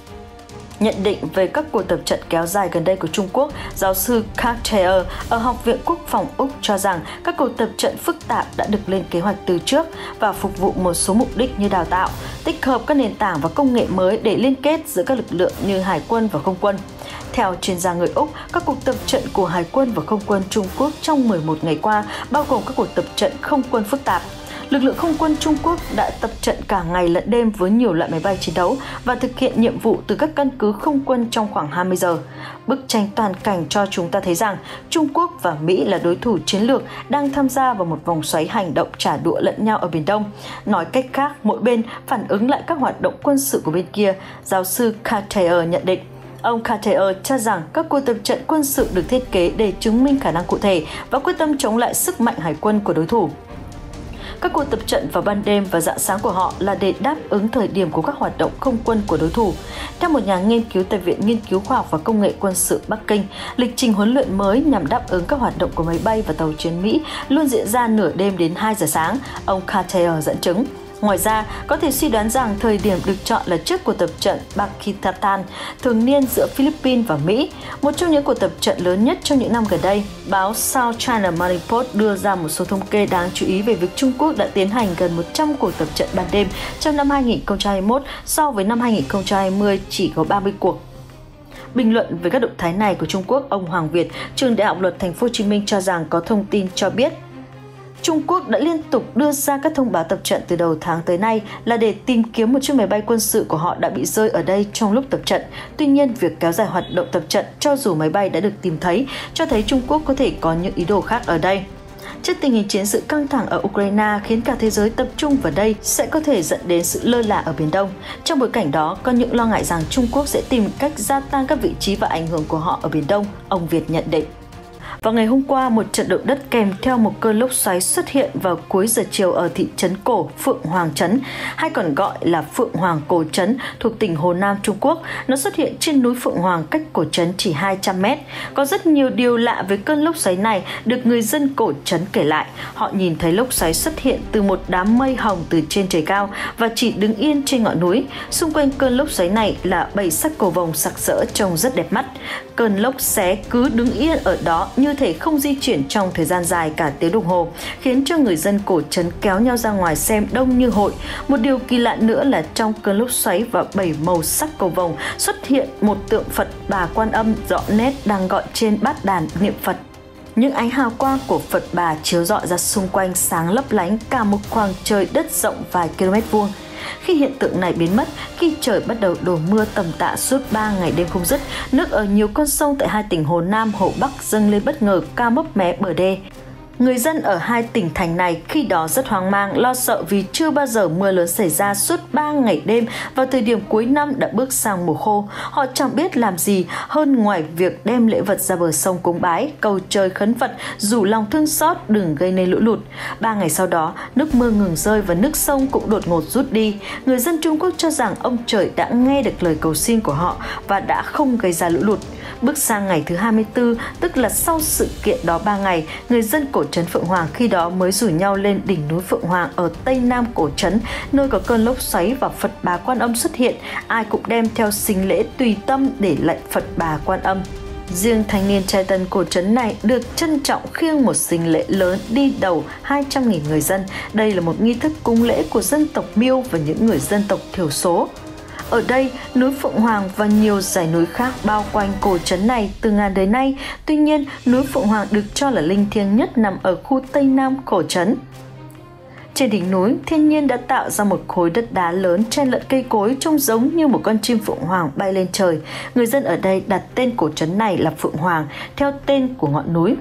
Nhận định về các cuộc tập trận kéo dài gần đây của Trung Quốc, giáo sư Cartier ở Học viện Quốc phòng Úc cho rằng các cuộc tập trận phức tạp đã được lên kế hoạch từ trước và phục vụ một số mục đích như đào tạo, tích hợp các nền tảng và công nghệ mới để liên kết giữa các lực lượng như Hải quân và Không quân. Theo chuyên gia người Úc, các cuộc tập trận của Hải quân và Không quân Trung Quốc trong mười một ngày qua bao gồm các cuộc tập trận không quân phức tạp. Lực lượng không quân Trung Quốc đã tập trận cả ngày lẫn đêm với nhiều loại máy bay chiến đấu và thực hiện nhiệm vụ từ các căn cứ không quân trong khoảng hai mươi giờ. Bức tranh toàn cảnh cho chúng ta thấy rằng Trung Quốc và Mỹ là đối thủ chiến lược đang tham gia vào một vòng xoáy hành động trả đũa lẫn nhau ở Biển Đông. Nói cách khác, mỗi bên phản ứng lại các hoạt động quân sự của bên kia, giáo sư Cartier nhận định. Ông Cartier cho rằng các cuộc tập trận quân sự được thiết kế để chứng minh khả năng cụ thể và quyết tâm chống lại sức mạnh hải quân của đối thủ. Các cuộc tập trận vào ban đêm và rạng sáng của họ là để đáp ứng thời điểm của các hoạt động không quân của đối thủ. Theo một nhà nghiên cứu tại Viện Nghiên cứu Khoa học và Công nghệ Quân sự Bắc Kinh, lịch trình huấn luyện mới nhằm đáp ứng các hoạt động của máy bay và tàu chiến Mỹ luôn diễn ra nửa đêm đến hai giờ sáng, ông Cartier dẫn chứng. Ngoài ra, có thể suy đoán rằng thời điểm được chọn là trước cuộc tập trận Pakistan thường niên giữa Philippines và Mỹ, một trong những cuộc tập trận lớn nhất trong những năm gần đây. Báo South China Morning Post đưa ra một số thống kê đáng chú ý về việc Trung Quốc đã tiến hành gần một trăm cuộc tập trận ban đêm trong năm hai nghìn không trăm hai mươi mốt, so với năm hai nghìn không trăm hai mươi chỉ có ba mươi cuộc. Bình luận về các động thái này của Trung Quốc, ông Hoàng Việt, trường Đại học Luật Thành phố Hồ Chí Minh cho rằng có thông tin cho biết Trung Quốc đã liên tục đưa ra các thông báo tập trận từ đầu tháng tới nay là để tìm kiếm một chiếc máy bay quân sự của họ đã bị rơi ở đây trong lúc tập trận. Tuy nhiên, việc kéo dài hoạt động tập trận cho dù máy bay đã được tìm thấy cho thấy Trung Quốc có thể có những ý đồ khác ở đây. Trước tình hình chiến sự căng thẳng ở Ukraine khiến cả thế giới tập trung vào đây sẽ có thể dẫn đến sự lơ là ở Biển Đông. Trong bối cảnh đó, có những lo ngại rằng Trung Quốc sẽ tìm cách gia tăng các vị trí và ảnh hưởng của họ ở Biển Đông, ông Việt nhận định. Vào ngày hôm qua, một trận động đất kèm theo một cơn lốc xoáy xuất hiện vào cuối giờ chiều ở thị trấn cổ Phượng Hoàng Trấn, hay còn gọi là Phượng Hoàng Cổ Trấn, thuộc tỉnh Hồ Nam, Trung Quốc. Nó xuất hiện trên núi Phượng Hoàng cách cổ trấn chỉ hai trăm mét. Có rất nhiều điều lạ với cơn lốc xoáy này được người dân cổ trấn kể lại. Họ nhìn thấy lốc xoáy xuất hiện từ một đám mây hồng từ trên trời cao và chỉ đứng yên trên ngọn núi. Xung quanh cơn lốc xoáy này là bảy sắc cầu vồng sặc sỡ trông rất đẹp mắt. Cơn lốc xé cứ đứng yên ở đó như thể không di chuyển trong thời gian dài cả tiếng đồng hồ, khiến cho người dân cổ trấn kéo nhau ra ngoài xem đông như hội. Một điều kỳ lạ nữa là trong cơn lốc xoáy và bảy màu sắc cầu vồng xuất hiện một tượng Phật Bà Quan Âm rõ nét đang gọi trên bát đàn niệm Phật. Những ánh hào quang của Phật Bà chiếu rọi ra xung quanh sáng lấp lánh cả một khoảng trời đất rộng vài km vuông. Khi hiện tượng này biến mất, khi trời bắt đầu đổ mưa tầm tã suốt ba ngày đêm không dứt, nước ở nhiều con sông tại hai tỉnh Hồ Nam, Hồ Bắc dâng lên bất ngờ cao mấp mé bờ đê. Người dân ở hai tỉnh thành này khi đó rất hoang mang, lo sợ vì chưa bao giờ mưa lớn xảy ra suốt ba ngày đêm vào thời điểm cuối năm đã bước sang mùa khô. Họ chẳng biết làm gì hơn ngoài việc đem lễ vật ra bờ sông cúng bái, cầu trời khấn Phật, rủ lòng thương xót đừng gây nên lũ lụt. Ba ngày sau đó, nước mưa ngừng rơi và nước sông cũng đột ngột rút đi. Người dân Trung Quốc cho rằng ông trời đã nghe được lời cầu xin của họ và đã không gây ra lũ lụt. Bước sang ngày thứ hai mươi tư, tức là sau sự kiện đó ba ngày, người dân cổ trấn Phượng Hoàng khi đó mới rủ nhau lên đỉnh núi Phượng Hoàng ở tây nam cổ trấn, nơi có cơn lốc xoáy và Phật Bà Quan Âm xuất hiện. Ai cũng đem theo sính lễ tùy tâm để lạy Phật Bà Quan Âm. Riêng thanh niên trai tân cổ trấn này được trân trọng khiêng một sính lễ lớn đi đầu hai trăm nghìn người dân. Đây là một nghi thức cúng lễ của dân tộc Miêu và những người dân tộc thiểu số. Ở đây, núi Phượng Hoàng và nhiều dãy núi khác bao quanh cổ trấn này từ ngàn đời nay. Tuy nhiên, núi Phượng Hoàng được cho là linh thiêng nhất nằm ở khu tây nam cổ trấn. Trên đỉnh núi, thiên nhiên đã tạo ra một khối đất đá lớn chen lẫn cây cối trông giống như một con chim phượng hoàng bay lên trời. Người dân ở đây đặt tên cổ trấn này là Phượng Hoàng, theo tên của ngọn núi.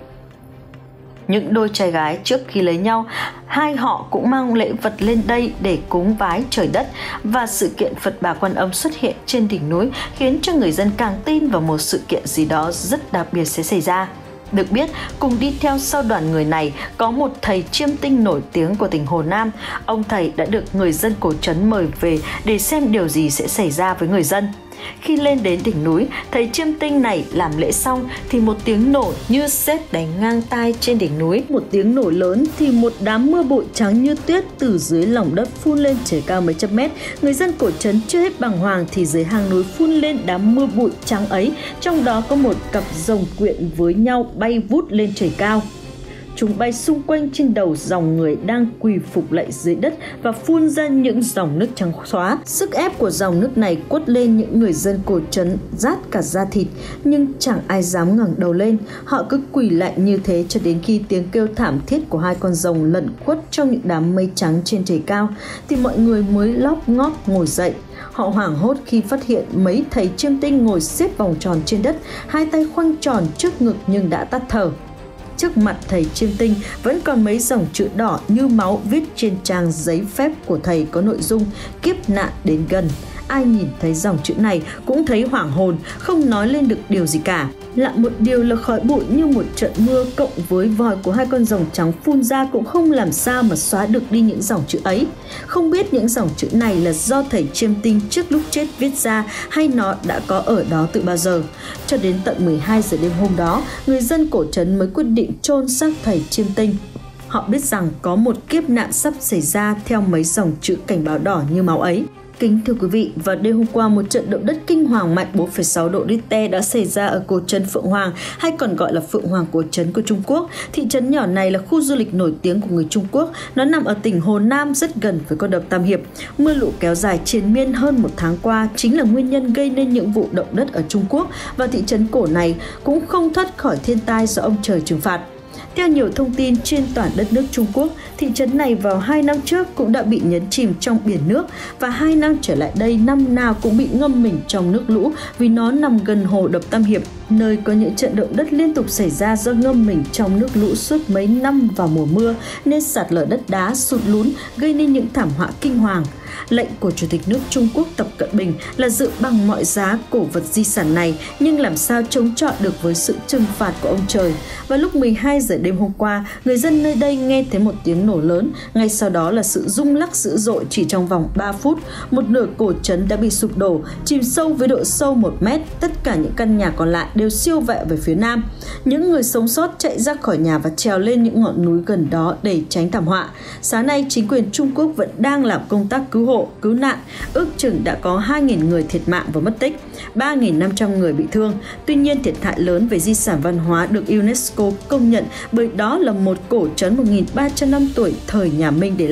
Những đôi trai gái trước khi lấy nhau, hai họ cũng mang lễ vật lên đây để cúng vái trời đất, và sự kiện Phật Bà Quan Âm xuất hiện trên đỉnh núi khiến cho người dân càng tin vào một sự kiện gì đó rất đặc biệt sẽ xảy ra. Được biết, cùng đi theo sau đoàn người này có một thầy chiêm tinh nổi tiếng của tỉnh Hồ Nam. Ông thầy đã được người dân cổ trấn mời về để xem điều gì sẽ xảy ra với người dân. Khi lên đến đỉnh núi, thầy chiêm tinh này làm lễ xong thì một tiếng nổ như sét đánh ngang tai trên đỉnh núi. Một tiếng nổ lớn thì một đám mưa bụi trắng như tuyết từ dưới lòng đất phun lên trời cao mấy trăm mét. Người dân cổ trấn chưa hết bàng hoàng thì dưới hang núi phun lên đám mưa bụi trắng ấy, trong đó có một cặp rồng quyện với nhau bay vút lên trời cao. Chúng bay xung quanh trên đầu dòng người đang quỳ phục lạy dưới đất và phun ra những dòng nước trắng xóa. Sức ép của dòng nước này quất lên những người dân cổ trấn rát cả da thịt, nhưng chẳng ai dám ngẩng đầu lên. Họ cứ quỳ lạy như thế cho đến khi tiếng kêu thảm thiết của hai con rồng lẩn khuất trong những đám mây trắng trên trời cao thì mọi người mới lóp ngóp ngồi dậy. Họ hoảng hốt khi phát hiện mấy thầy chiêm tinh ngồi xếp vòng tròn trên đất, hai tay khoanh tròn trước ngực nhưng đã tắt thở. Trước mặt thầy chiêm tinh vẫn còn mấy dòng chữ đỏ như máu viết trên trang giấy phép của thầy có nội dung kiếp nạn đến gần. Ai nhìn thấy dòng chữ này cũng thấy hoảng hồn, không nói lên được điều gì cả. Lạ một điều là khói bụi như một trận mưa cộng với vòi của hai con rồng trắng phun ra cũng không làm sao mà xóa được đi những dòng chữ ấy. Không biết những dòng chữ này là do thầy chiêm tinh trước lúc chết viết ra hay nó đã có ở đó từ bao giờ. Cho đến tận mười hai giờ đêm hôm đó, người dân cổ trấn mới quyết định chôn xác thầy chiêm tinh. Họ biết rằng có một kiếp nạn sắp xảy ra theo mấy dòng chữ cảnh báo đỏ như máu ấy. Kính thưa quý vị, vào đêm hôm qua một trận động đất kinh hoàng mạnh bốn phẩy sáu độ Richter đã xảy ra ở cổ trấn Phượng Hoàng, hay còn gọi là Phượng Hoàng cổ trấn của Trung Quốc. Thị trấn nhỏ này là khu du lịch nổi tiếng của người Trung Quốc. Nó nằm ở tỉnh Hồ Nam rất gần với con đập Tam Hiệp. Mưa lũ kéo dài triền miên hơn một tháng qua chính là nguyên nhân gây nên những vụ động đất ở Trung Quốc, và thị trấn cổ này cũng không thoát khỏi thiên tai do ông trời trừng phạt. Theo nhiều thông tin trên toàn đất nước Trung Quốc, thị trấn này vào hai năm trước cũng đã bị nhấn chìm trong biển nước, và hai năm trở lại đây năm nào cũng bị ngâm mình trong nước lũ vì nó nằm gần hồ đập Tam Hiệp, nơi có những trận động đất liên tục xảy ra do ngâm mình trong nước lũ suốt mấy năm vào mùa mưa nên sạt lở đất đá, sụt lún, gây nên những thảm họa kinh hoàng. Lệnh của Chủ tịch nước Trung Quốc Tập Cận Bình là giữ bằng mọi giá cổ vật di sản này, nhưng làm sao chống chọi được với sự trừng phạt của ông trời. Vào lúc mười hai giờ đêm hôm qua, người dân nơi đây nghe thấy một tiếng nổ lớn, ngay sau đó là sự rung lắc dữ dội. Chỉ trong vòng ba phút, một nửa cổ trấn đã bị sụp đổ, chìm sâu với độ sâu một mét. Tất cả những căn nhà còn lại đều siêu vẹo về phía nam. Những người sống sót chạy ra khỏi nhà và trèo lên những ngọn núi gần đó để tránh thảm họa. Sáng nay, chính quyền Trung Quốc vẫn đang làm công tác cứu hộ, cứu nạn. Ước chừng đã có hai nghìn người thiệt mạng và mất tích, ba nghìn năm trăm người bị thương. Tuy nhiên, thiệt hại lớn về di sản văn hóa được UNESCO công nhận bởi đó là một cổ trấn một nghìn ba trăm năm tuổi thời nhà Minh để lại.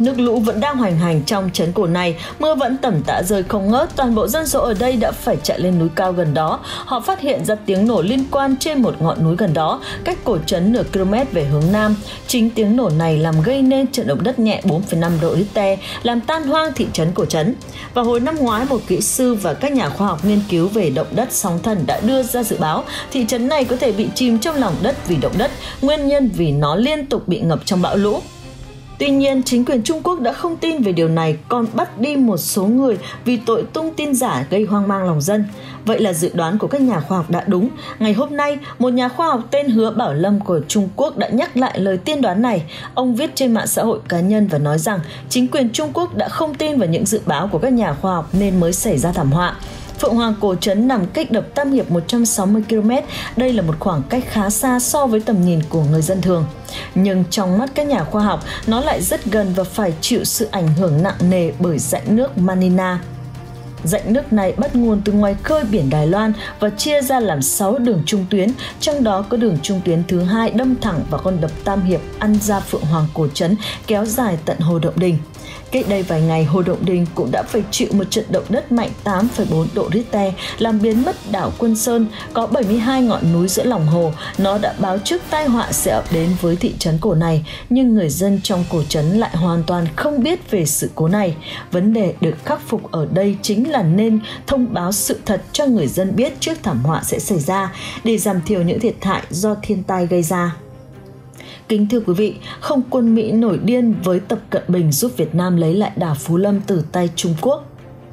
Nước lũ vẫn đang hoành hành trong trấn cổ này, mưa vẫn tầm tã rơi không ngớt, toàn bộ dân số ở đây đã phải chạy lên núi cao gần đó. Họ phát hiện ra tiếng nổ liên quan trên một ngọn núi gần đó, cách cổ trấn nửa km về hướng nam. Chính tiếng nổ này làm gây nên trận động đất nhẹ bốn phẩy năm độ Richter, làm tan hoang thị trấn cổ trấn. Vào hồi năm ngoái, một kỹ sư và các nhà khoa học nghiên cứu về động đất sóng thần đã đưa ra dự báo thị trấn này có thể bị chìm trong lòng đất vì động đất, nguyên nhân vì nó liên tục bị ngập trong bão lũ. Tuy nhiên, chính quyền Trung Quốc đã không tin về điều này, còn bắt đi một số người vì tội tung tin giả gây hoang mang lòng dân. Vậy là dự đoán của các nhà khoa học đã đúng. Ngày hôm nay, một nhà khoa học tên Hứa Bảo Lâm của Trung Quốc đã nhắc lại lời tiên đoán này. Ông viết trên mạng xã hội cá nhân và nói rằng chính quyền Trung Quốc đã không tin vào những dự báo của các nhà khoa học nên mới xảy ra thảm họa. Phượng Hoàng cổ trấn nằm cách đập Tam Hiệp một trăm sáu mươi ki lô mét, đây là một khoảng cách khá xa so với tầm nhìn của người dân thường. Nhưng trong mắt các nhà khoa học, nó lại rất gần và phải chịu sự ảnh hưởng nặng nề bởi rãnh nước Manila. Rãnh nước này bắt nguồn từ ngoài khơi biển Đài Loan và chia ra làm sáu đường trung tuyến, trong đó có đường trung tuyến thứ hai đâm thẳng vào con đập Tam Hiệp ăn ra Phượng Hoàng cổ trấn kéo dài tận Hồ Động Đình. Cách đây vài ngày, Hồ Động Đình cũng đã phải chịu một trận động đất mạnh tám phẩy bốn độ Richter làm biến mất đảo Quân Sơn, có bảy mươi hai ngọn núi giữa lòng hồ. Nó đã báo trước tai họa sẽ ập đến với thị trấn cổ này, nhưng người dân trong cổ trấn lại hoàn toàn không biết về sự cố này. Vấn đề được khắc phục ở đây chính là nên thông báo sự thật cho người dân biết trước thảm họa sẽ xảy ra để giảm thiểu những thiệt hại do thiên tai gây ra. Kính thưa quý vị, không quân Mỹ nổi điên với Tập Cận Bình giúp Việt Nam lấy lại đảo Phú Lâm từ tay Trung Quốc.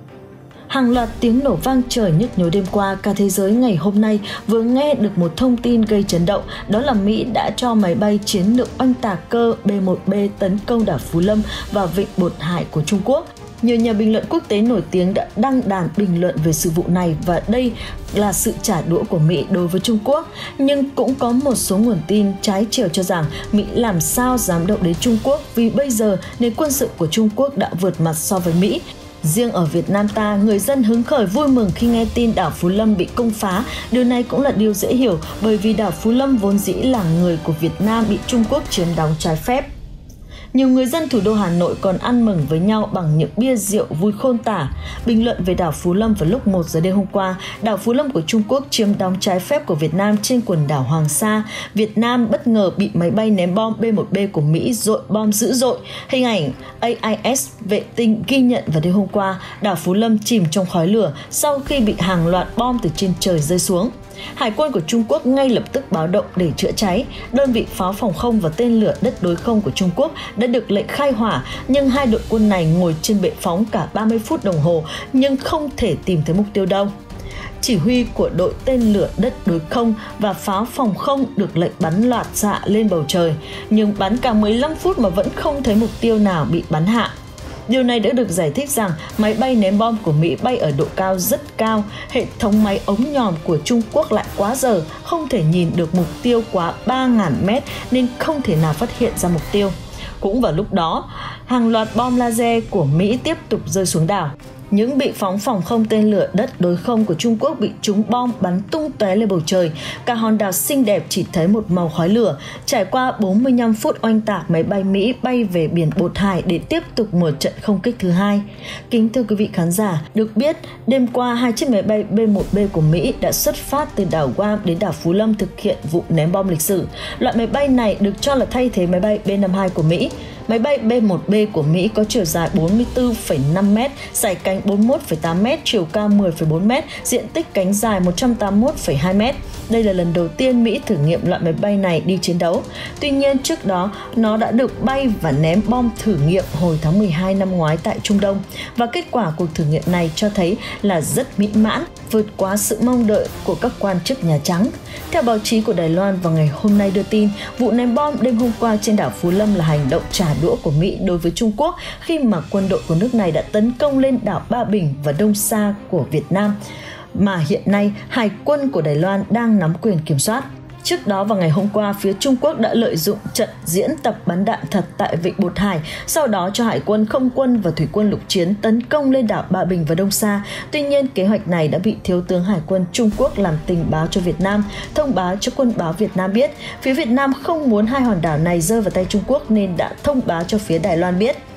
Hàng loạt tiếng nổ vang trời nhức nhối đêm qua, cả thế giới ngày hôm nay vừa nghe được một thông tin gây chấn động, đó là Mỹ đã cho máy bay chiến lược oanh tạc cơ B một B tấn công đảo Phú Lâm và vịnh Bột Hải của Trung Quốc. Nhiều nhà bình luận quốc tế nổi tiếng đã đăng đàn bình luận về sự vụ này và đây là sự trả đũa của Mỹ đối với Trung Quốc. Nhưng cũng có một số nguồn tin trái chiều cho rằng Mỹ làm sao dám động đến Trung Quốc vì bây giờ nền quân sự của Trung Quốc đã vượt mặt so với Mỹ. Riêng ở Việt Nam ta, người dân hứng khởi vui mừng khi nghe tin đảo Phú Lâm bị công phá. Điều này cũng là điều dễ hiểu bởi vì đảo Phú Lâm vốn dĩ là người của Việt Nam bị Trung Quốc chiếm đóng trái phép. Nhiều người dân thủ đô Hà Nội còn ăn mừng với nhau bằng những bia rượu vui khôn tả. Bình luận về đảo Phú Lâm vào lúc một giờ đêm hôm qua, đảo Phú Lâm của Trung Quốc chiếm đóng trái phép của Việt Nam trên quần đảo Hoàng Sa. Việt Nam bất ngờ bị máy bay ném bom B một B của Mỹ dội bom dữ dội. Hình ảnh A I S vệ tinh ghi nhận vào đêm hôm qua, đảo Phú Lâm chìm trong khói lửa sau khi bị hàng loạt bom từ trên trời rơi xuống. Hải quân của Trung Quốc ngay lập tức báo động để chữa cháy. Đơn vị pháo phòng không và tên lửa đất đối không của Trung Quốc đã được lệnh khai hỏa, nhưng hai đội quân này ngồi trên bệ phóng cả ba mươi phút đồng hồ nhưng không thể tìm thấy mục tiêu đâu. Chỉ huy của đội tên lửa đất đối không và pháo phòng không được lệnh bắn loạt xạ lên bầu trời, nhưng bắn cả mười lăm phút mà vẫn không thấy mục tiêu nào bị bắn hạ. Điều này đã được giải thích rằng máy bay ném bom của Mỹ bay ở độ cao rất cao, hệ thống máy ống nhòm của Trung Quốc lại quá dở, không thể nhìn được mục tiêu quá ba nghìn mét nên không thể nào phát hiện ra mục tiêu. Cũng vào lúc đó, hàng loạt bom laser của Mỹ tiếp tục rơi xuống đảo. Những bị phóng phòng không tên lửa đất đối không của Trung Quốc bị trúng bom bắn tung tóe lên bầu trời. Cả hòn đảo xinh đẹp chỉ thấy một màu khói lửa. Trải qua bốn mươi lăm phút oanh tạc, máy bay Mỹ bay về biển Bột Hải để tiếp tục một trận không kích thứ hai. Kính thưa quý vị khán giả, được biết đêm qua hai chiếc máy bay B một B của Mỹ đã xuất phát từ đảo Guam đến đảo Phú Lâm thực hiện vụ ném bom lịch sử. Loại máy bay này được cho là thay thế máy bay B năm mươi hai của Mỹ. Máy bay B một B của Mỹ có chiều dài bốn mươi tư phẩy năm mét, dài cánh bốn mươi mốt phẩy tám mét, chiều cao mười phẩy bốn mét, diện tích cánh dài một trăm tám mươi mốt phẩy hai mét. Đây là lần đầu tiên Mỹ thử nghiệm loại máy bay này đi chiến đấu. Tuy nhiên trước đó, nó đã được bay và ném bom thử nghiệm hồi tháng mười hai năm ngoái tại Trung Đông. Và kết quả cuộc thử nghiệm này cho thấy là rất mỹ mãn, vượt quá sự mong đợi của các quan chức Nhà Trắng. Theo báo chí của Đài Loan vào ngày hôm nay đưa tin, vụ ném bom đêm hôm qua trên đảo Phú Lâm là hành động trả đũa của Mỹ đối với Trung Quốc khi mà quân đội của nước này đã tấn công lên đảo Ba Bình và Đông Sa của Việt Nam, mà hiện nay Hải quân của Đài Loan đang nắm quyền kiểm soát. Trước đó vào ngày hôm qua, phía Trung Quốc đã lợi dụng trận diễn tập bắn đạn thật tại vịnh Bột Hải, sau đó cho Hải quân, không quân và thủy quân lục chiến tấn công lên đảo Ba Bình và Đông Sa. Tuy nhiên, kế hoạch này đã bị Thiếu tướng Hải quân Trung Quốc làm tình báo cho Việt Nam, thông báo cho quân báo Việt Nam biết. Phía Việt Nam không muốn hai hòn đảo này rơi vào tay Trung Quốc nên đã thông báo cho phía Đài Loan biết.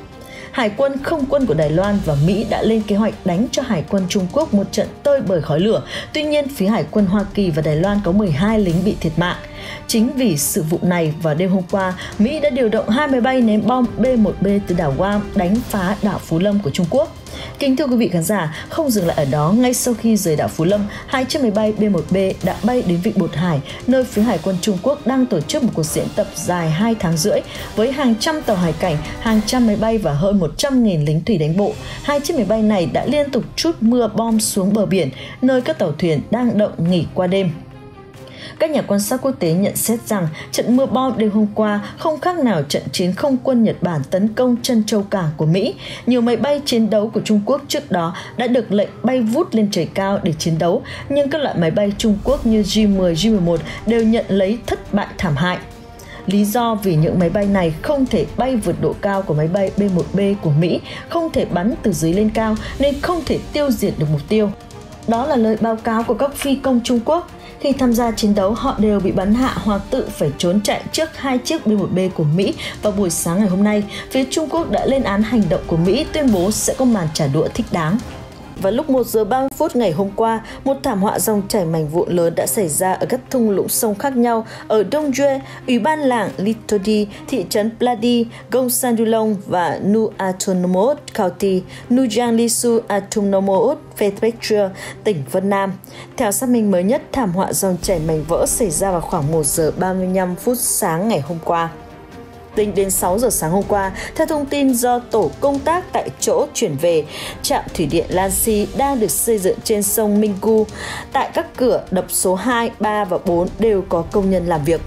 Hải quân không quân của Đài Loan và Mỹ đã lên kế hoạch đánh cho Hải quân Trung Quốc một trận tơi bời khói lửa. Tuy nhiên, phía Hải quân Hoa Kỳ và Đài Loan có mười hai lính bị thiệt mạng. Chính vì sự vụ này, vào đêm hôm qua, Mỹ đã điều động hai máy bay ném bom B một B từ đảo Guam đánh phá đảo Phú Lâm của Trung Quốc. Kính thưa quý vị khán giả, không dừng lại ở đó, ngay sau khi rời đảo Phú Lâm, hai chiếc máy bay B một B đã bay đến vịnh Bột Hải, nơi phía Hải quân Trung Quốc đang tổ chức một cuộc diễn tập dài hai tháng rưỡi với hàng trăm tàu hải cảnh, hàng trăm máy bay và hơn một trăm nghìn lính thủy đánh bộ. Hai chiếc máy bay này đã liên tục trút mưa bom xuống bờ biển, nơi các tàu thuyền đang đậu nghỉ qua đêm. Các nhà quan sát quốc tế nhận xét rằng trận mưa bom đêm hôm qua không khác nào trận chiến không quân Nhật Bản tấn công Trân Châu Cảng của Mỹ. Nhiều máy bay chiến đấu của Trung Quốc trước đó đã được lệnh bay vút lên trời cao để chiến đấu, nhưng các loại máy bay Trung Quốc như J mười, J mười một đều nhận lấy thất bại thảm hại. Lý do vì những máy bay này không thể bay vượt độ cao của máy bay B một B của Mỹ, không thể bắn từ dưới lên cao nên không thể tiêu diệt được mục tiêu. Đó là lời báo cáo của các phi công Trung Quốc. Khi tham gia chiến đấu, họ đều bị bắn hạ hoặc tự phải trốn chạy trước hai chiếc B một B của Mỹ. Vào buổi sáng ngày hôm nay, phía Trung Quốc đã lên án hành động của Mỹ, tuyên bố sẽ có màn trả đũa thích đáng. Vào lúc một giờ ba mươi phút ngày hôm qua, một thảm họa dòng chảy mảnh vụn lớn đã xảy ra ở các thung lũng sông khác nhau ở Đông Duê, Ủy ban làng Litodi, thị trấn Pladi, Gong Sandulong và Nu Autonomous County, Nujang Lisu Autonomous Prefecture, tỉnh Vân Nam. Theo xác minh mới nhất, thảm họa dòng chảy mảnh vỡ xảy ra vào khoảng một giờ ba mươi lăm phút sáng ngày hôm qua. Tính đến sáu giờ sáng hôm qua, theo thông tin do tổ công tác tại chỗ chuyển về, trạm thủy điện Lan Si đang được xây dựng trên sông Mingu. Tại các cửa đập số hai, ba và bốn đều có công nhân làm việc.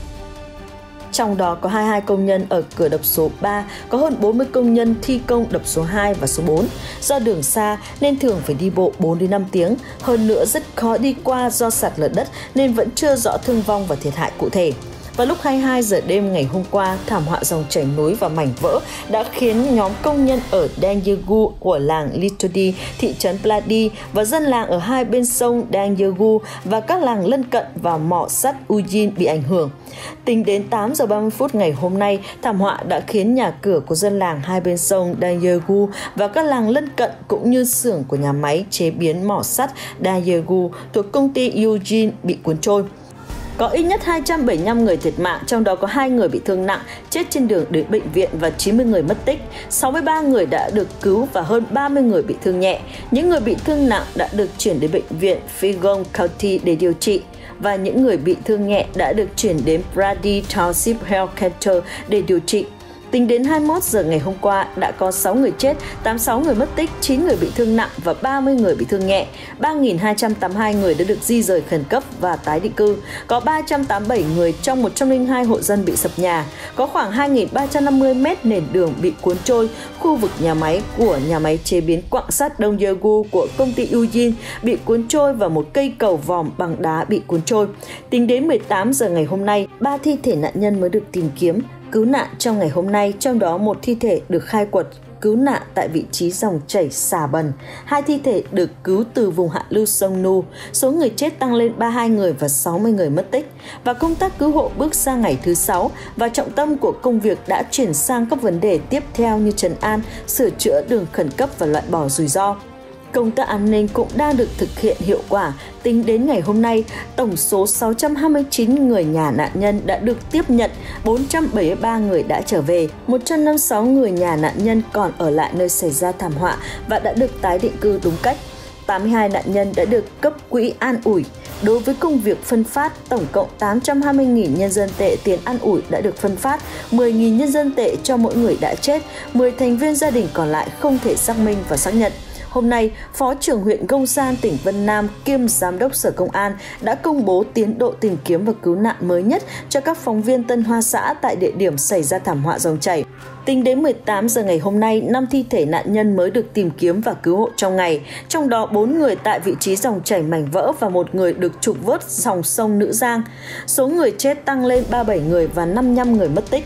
Trong đó có hai mươi hai công nhân ở cửa đập số ba, có hơn bốn mươi công nhân thi công đập số hai và số bốn. Do đường xa nên thường phải đi bộ bốn đến năm tiếng, hơn nữa rất khó đi qua do sạt lở đất nên vẫn chưa rõ thương vong và thiệt hại cụ thể. Vào lúc hai mươi hai giờ đêm ngày hôm qua, thảm họa dòng chảy núi và mảnh vỡ đã khiến nhóm công nhân ở Dangyegu của làng Litodi, thị trấn Pladi và dân làng ở hai bên sông Dangyegu và các làng lân cận và mỏ sắt Ujin bị ảnh hưởng. Tính đến tám giờ ba mươi phút ngày hôm nay, thảm họa đã khiến nhà cửa của dân làng hai bên sông Dangyegu và các làng lân cận cũng như xưởng của nhà máy chế biến mỏ sắt Dangyegu thuộc công ty Ujin bị cuốn trôi. Có ít nhất hai trăm bảy mươi lăm người thiệt mạng, trong đó có hai người bị thương nặng, chết trên đường đến bệnh viện và chín mươi người mất tích. sáu mươi ba người đã được cứu và hơn ba mươi người bị thương nhẹ. Những người bị thương nặng đã được chuyển đến bệnh viện Phigong County để điều trị và những người bị thương nhẹ đã được chuyển đến Brady Township Health Center để điều trị. Tính đến hai mươi mốt giờ ngày hôm qua, đã có sáu người chết, tám mươi sáu người mất tích, chín người bị thương nặng và ba mươi người bị thương nhẹ. ba nghìn hai trăm tám mươi hai người đã được di rời khẩn cấp và tái định cư. Có ba trăm tám mươi bảy người trong một trăm lẻ hai hộ dân bị sập nhà. Có khoảng hai nghìn ba trăm năm mươi mét nền đường bị cuốn trôi. Khu vực nhà máy của nhà máy chế biến quặng sắt Dongyegu của công ty Ujin bị cuốn trôi và một cây cầu vòm bằng đá bị cuốn trôi. Tính đến mười tám giờ ngày hôm nay, ba thi thể nạn nhân mới được tìm kiếm, cứu nạn trong ngày hôm nay, trong đó một thi thể được khai quật cứu nạn tại vị trí dòng chảy Xà Bần, hai thi thể được cứu từ vùng hạ lưu sông Nu, số người chết tăng lên ba mươi hai người và sáu mươi người mất tích. Và công tác cứu hộ bước sang ngày thứ sáu và trọng tâm của công việc đã chuyển sang các vấn đề tiếp theo như trấn an, sửa chữa đường khẩn cấp và loại bỏ rủi ro. Công tác an ninh cũng đang được thực hiện hiệu quả. Tính đến ngày hôm nay, tổng số sáu trăm hai mươi chín người nhà nạn nhân đã được tiếp nhận, bốn trăm bảy mươi ba người đã trở về, một trăm năm mươi sáu người nhà nạn nhân còn ở lại nơi xảy ra thảm họa và đã được tái định cư đúng cách. tám mươi hai nạn nhân đã được cấp quỹ an ủi. Đối với công việc phân phát, tổng cộng tám trăm hai mươi nghìn nhân dân tệ tiền an ủi đã được phân phát, mười nghìn nhân dân tệ cho mỗi người đã chết, mười thành viên gia đình còn lại không thể xác minh và xác nhận. Hôm nay, Phó trưởng huyện Gong San, tỉnh Vân Nam kiêm Giám đốc Sở Công an đã công bố tiến độ tìm kiếm và cứu nạn mới nhất cho các phóng viên Tân Hoa xã tại địa điểm xảy ra thảm họa dòng chảy. Tính đến mười tám giờ ngày hôm nay, năm thi thể nạn nhân mới được tìm kiếm và cứu hộ trong ngày, trong đó bốn người tại vị trí dòng chảy mảnh vỡ và một người được trục vớt dòng sông Nữ Giang. Số người chết tăng lên ba mươi bảy người và năm mươi lăm người mất tích.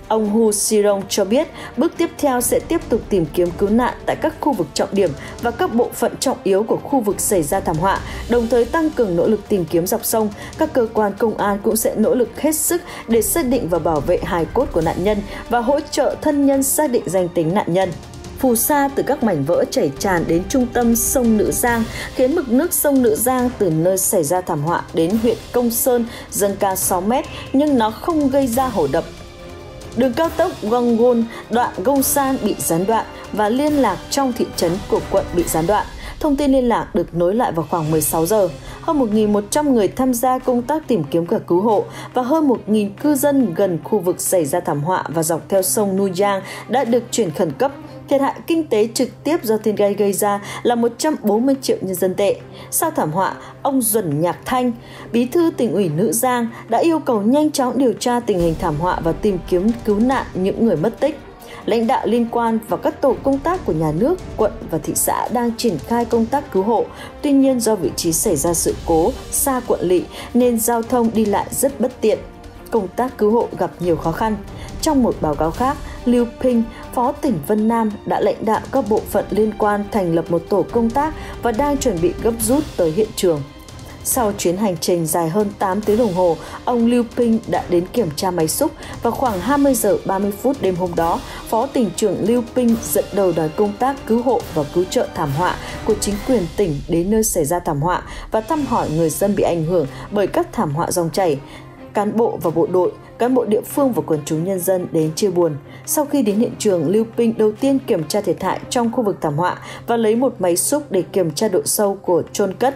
Ông Hu Sirong cho biết bước tiếp theo sẽ tiếp tục tìm kiếm cứu nạn tại các khu vực trọng điểm và các bộ phận trọng yếu của khu vực xảy ra thảm họa, đồng thời tăng cường nỗ lực tìm kiếm dọc sông. Các cơ quan công an cũng sẽ nỗ lực hết sức để xác định và bảo vệ hài cốt của nạn nhân và hỗ trợ thân nhân xác định danh tính nạn nhân. Phù sa từ các mảnh vỡ chảy tràn đến trung tâm sông Nữ Giang, khiến mực nước sông Nữ Giang từ nơi xảy ra thảm họa đến huyện Công Sơn dâng cao sáu mét, nhưng nó không gây ra hồ đập. Đường cao tốc Gangwon đoạn Gongsan bị gián đoạn và liên lạc trong thị trấn của quận bị gián đoạn. Thông tin liên lạc được nối lại vào khoảng mười sáu giờ. Hơn một nghìn một trăm người tham gia công tác tìm kiếm và cứu hộ và hơn một nghìn cư dân gần khu vực xảy ra thảm họa và dọc theo sông Nuyang đã được chuyển khẩn cấp. Thiệt hại kinh tế trực tiếp do thiên tai gây ra là một trăm bốn mươi triệu nhân dân tệ. Sau thảm họa, ông Duẩn Nhạc Thanh, bí thư tỉnh ủy Nữ Giang, đã yêu cầu nhanh chóng điều tra tình hình thảm họa và tìm kiếm cứu nạn những người mất tích. Lãnh đạo liên quan và các tổ công tác của nhà nước, quận và thị xã đang triển khai công tác cứu hộ. Tuy nhiên, do vị trí xảy ra sự cố xa quận lỵ nên giao thông đi lại rất bất tiện. Công tác cứu hộ gặp nhiều khó khăn. Trong một báo cáo khác, Liu Ping, Phó tỉnh Vân Nam đã lãnh đạo các bộ phận liên quan thành lập một tổ công tác và đang chuẩn bị gấp rút tới hiện trường. Sau chuyến hành trình dài hơn tám tiếng đồng hồ, ông Liu Ping đã đến kiểm tra máy xúc và khoảng hai mươi giờ ba mươi phút đêm hôm đó, Phó tỉnh trưởng Liu Ping dẫn đầu đoàn công tác cứu hộ và cứu trợ thảm họa của chính quyền tỉnh đến nơi xảy ra thảm họa và thăm hỏi người dân bị ảnh hưởng bởi các thảm họa dòng chảy. Cán bộ và bộ đội, cán bộ địa phương và quần chúng nhân dân đến chia buồn. Sau khi đến hiện trường, Liu Ping đầu tiên kiểm tra thiệt hại trong khu vực thảm họa và lấy một máy xúc để kiểm tra độ sâu của chôn cất.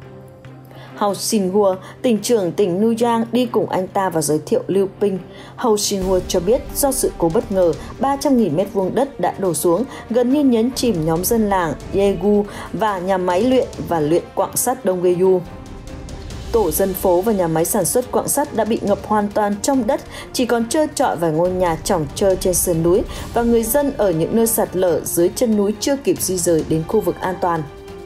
Hầu Xinhua, tỉnh trưởng tỉnh Nuyang, đi cùng anh ta và giới thiệu Liu Ping. Hầu Xinhua cho biết do sự cố bất ngờ, ba trăm nghìn mét vuông đất đã đổ xuống, gần như nhấn chìm nhóm dân làng Yegu và nhà máy luyện và luyện quặng sắt Donghaeyu. Tổ dân phố và nhà máy sản xuất quặng sắt đã bị ngập hoàn toàn trong đất, chỉ còn trơ trọi vài ngôi nhà chỏng trơ trên sườn núi và người dân ở những nơi sạt lở dưới chân núi chưa kịp di rời đến khu vực an toàn.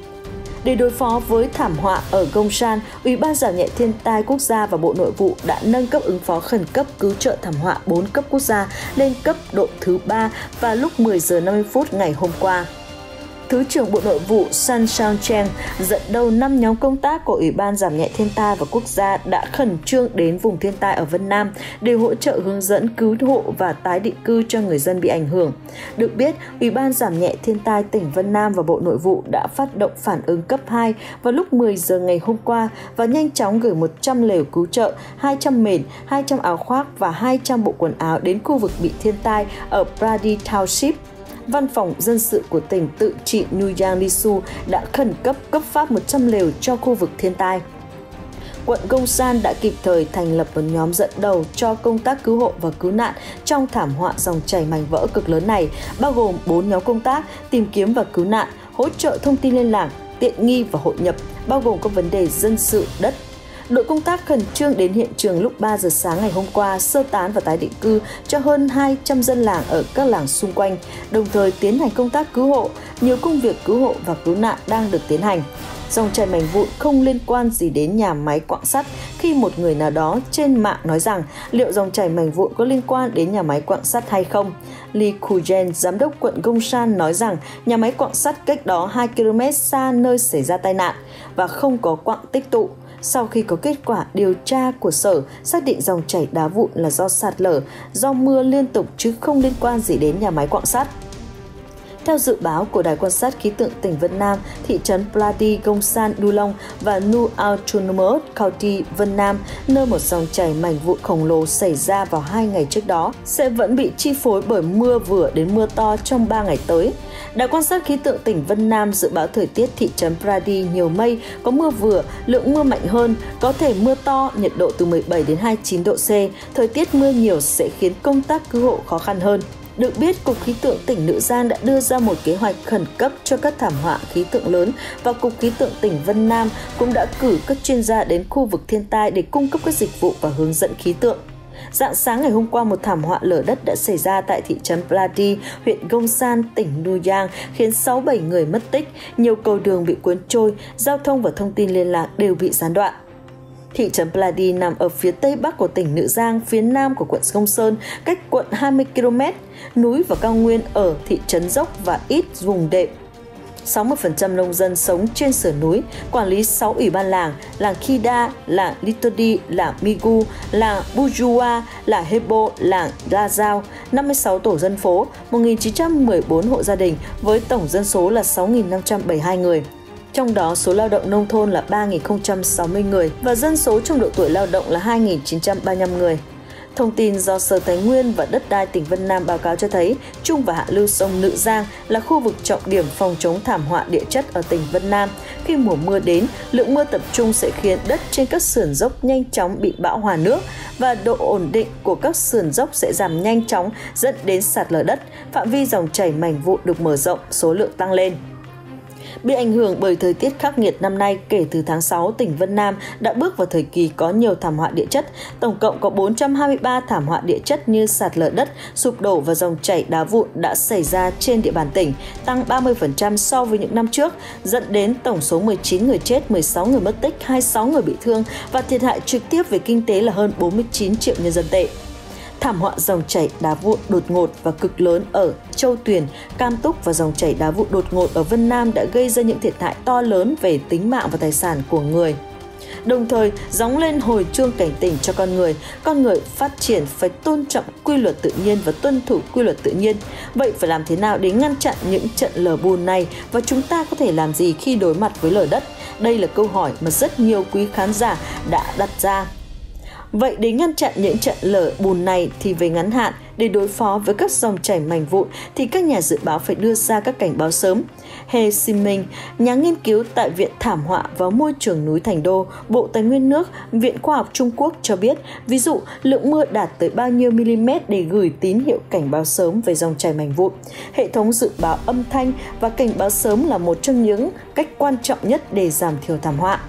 Để đối phó với thảm họa ở Gongsan, Ủy ban giảm nhẹ thiên tai quốc gia và Bộ Nội vụ đã nâng cấp ứng phó khẩn cấp cứu trợ thảm họa bốn cấp quốc gia lên cấp độ thứ ba vào lúc mười giờ năm mươi phút ngày hôm qua. Thứ trưởng Bộ Nội vụ Sun Shang-cheng dẫn đầu năm nhóm công tác của Ủy ban giảm nhẹ thiên tai và quốc gia đã khẩn trương đến vùng thiên tai ở Vân Nam để hỗ trợ hướng dẫn cứu hộ và tái định cư cho người dân bị ảnh hưởng. Được biết, Ủy ban giảm nhẹ thiên tai tỉnh Vân Nam và Bộ Nội vụ đã phát động phản ứng cấp hai vào lúc mười giờ ngày hôm qua và nhanh chóng gửi một trăm lều cứu trợ, hai trăm mền, hai trăm áo khoác và hai trăm bộ quần áo đến khu vực bị thiên tai ở Pradi Township. Văn phòng dân sự của tỉnh tự trị Nuyang Lisu đã khẩn cấp cấp phát một trăm lều cho khu vực thiên tai. Quận Gongsan đã kịp thời thành lập một nhóm dẫn đầu cho công tác cứu hộ và cứu nạn trong thảm họa dòng chảy mảnh vỡ cực lớn này, bao gồm bốn nhóm công tác tìm kiếm và cứu nạn, hỗ trợ thông tin liên lạc, tiện nghi và hội nhập, bao gồm các vấn đề dân sự, đất. Đội công tác khẩn trương đến hiện trường lúc ba giờ sáng ngày hôm qua, sơ tán và tái định cư cho hơn hai trăm dân làng ở các làng xung quanh, đồng thời tiến hành công tác cứu hộ. Nhiều công việc cứu hộ và cứu nạn đang được tiến hành. Dòng chảy mảnh vụn không liên quan gì đến nhà máy quặng sắt khi một người nào đó trên mạng nói rằng liệu dòng chảy mảnh vụn có liên quan đến nhà máy quặng sắt hay không. Lee Kujen, giám đốc quận Gongsan nói rằng nhà máy quặng sắt cách đó hai ki lô mét xa nơi xảy ra tai nạn và không có quặng tích tụ. Sau khi có kết quả điều tra của sở xác định dòng chảy đá vụn là do sạt lở, do mưa liên tục chứ không liên quan gì đến nhà máy quặng sắt. Theo dự báo của Đài quan sát khí tượng tỉnh Vân Nam, thị trấn Pradi, Gongsan, Dulong và Nu Autonomous County, Vân Nam, nơi một dòng chảy mảnh vụn khổng lồ xảy ra vào hai ngày trước đó, sẽ vẫn bị chi phối bởi mưa vừa đến mưa to trong ba ngày tới. Đài quan sát khí tượng tỉnh Vân Nam dự báo thời tiết thị trấn Pradi nhiều mây, có mưa vừa, lượng mưa mạnh hơn, có thể mưa to, nhiệt độ từ mười bảy đến hai mươi chín độ C. Thời tiết mưa nhiều sẽ khiến công tác cứu hộ khó khăn hơn. Được biết, Cục Khí tượng tỉnh Nữ Giang đã đưa ra một kế hoạch khẩn cấp cho các thảm họa khí tượng lớn và Cục Khí tượng tỉnh Vân Nam cũng đã cử các chuyên gia đến khu vực thiên tai để cung cấp các dịch vụ và hướng dẫn khí tượng. Rạng sáng ngày hôm qua, một thảm họa lở đất đã xảy ra tại thị trấn Pradi, huyện Gongsan, tỉnh Nuyang, khiến sáu bảy người mất tích, nhiều cầu đường bị cuốn trôi, giao thông và thông tin liên lạc đều bị gián đoạn. Thị trấn Pladi nằm ở phía tây bắc của tỉnh Nữ Giang, phía nam của quận Công Sơn, cách quận hai mươi ki lô mét. Núi và cao nguyên ở thị trấn dốc và ít vùng đệm. sáu mươi phần trăm nông dân sống trên sườn núi, quản lý sáu ủy ban làng, làng Khida, làng Litodi, làng Migu, làng Bujua, làng Hebo, làng Lazao, năm mươi sáu tổ dân phố, một nghìn chín trăm mười bốn hộ gia đình với tổng dân số là sáu nghìn năm trăm bảy mươi hai người. Trong đó, số lao động nông thôn là ba nghìn không trăm sáu mươi người và dân số trong độ tuổi lao động là hai nghìn chín trăm ba mươi lăm người. Thông tin do Sở Tài nguyên và Đất đai tỉnh Vân Nam báo cáo cho thấy, trung và hạ lưu sông Nữ Giang là khu vực trọng điểm phòng chống thảm họa địa chất ở tỉnh Vân Nam. Khi mùa mưa đến, lượng mưa tập trung sẽ khiến đất trên các sườn dốc nhanh chóng bị bão hòa nước và độ ổn định của các sườn dốc sẽ giảm nhanh chóng, dẫn đến sạt lở đất, phạm vi dòng chảy mảnh vụn được mở rộng, số lượng tăng lên. Bị ảnh hưởng bởi thời tiết khắc nghiệt năm nay, kể từ tháng sáu, tỉnh Vân Nam đã bước vào thời kỳ có nhiều thảm họa địa chất. Tổng cộng có bốn trăm hai mươi ba thảm họa địa chất như sạt lở đất, sụp đổ và dòng chảy đá vụn đã xảy ra trên địa bàn tỉnh, tăng ba mươi phần trăm so với những năm trước, dẫn đến tổng số mười chín người chết, mười sáu người mất tích, hai mươi sáu người bị thương và thiệt hại trực tiếp về kinh tế là hơn bốn mươi chín triệu nhân dân tệ. Thảm họa dòng chảy đá vụn đột ngột và cực lớn ở Châu Tuyền, Cam Túc và dòng chảy đá vụn đột ngột ở Vân Nam đã gây ra những thiệt hại to lớn về tính mạng và tài sản của người. Đồng thời, gióng lên hồi chuông cảnh tỉnh cho con người, con người phát triển phải tôn trọng quy luật tự nhiên và tuân thủ quy luật tự nhiên. Vậy phải làm thế nào để ngăn chặn những trận lở bùn này và chúng ta có thể làm gì khi đối mặt với lở đất? Đây là câu hỏi mà rất nhiều quý khán giả đã đặt ra. Vậy để ngăn chặn những trận lở bùn này thì về ngắn hạn, để đối phó với các dòng chảy mảnh vụn thì các nhà dự báo phải đưa ra các cảnh báo sớm. He Ximing, nhà nghiên cứu tại Viện Thảm họa và Môi trường núi Thành Đô, Bộ Tài nguyên nước, Viện Khoa học Trung Quốc cho biết, ví dụ lượng mưa đạt tới bao nhiêu mm để gửi tín hiệu cảnh báo sớm về dòng chảy mảnh vụn. Hệ thống dự báo âm thanh và cảnh báo sớm là một trong những cách quan trọng nhất để giảm thiểu thảm họa.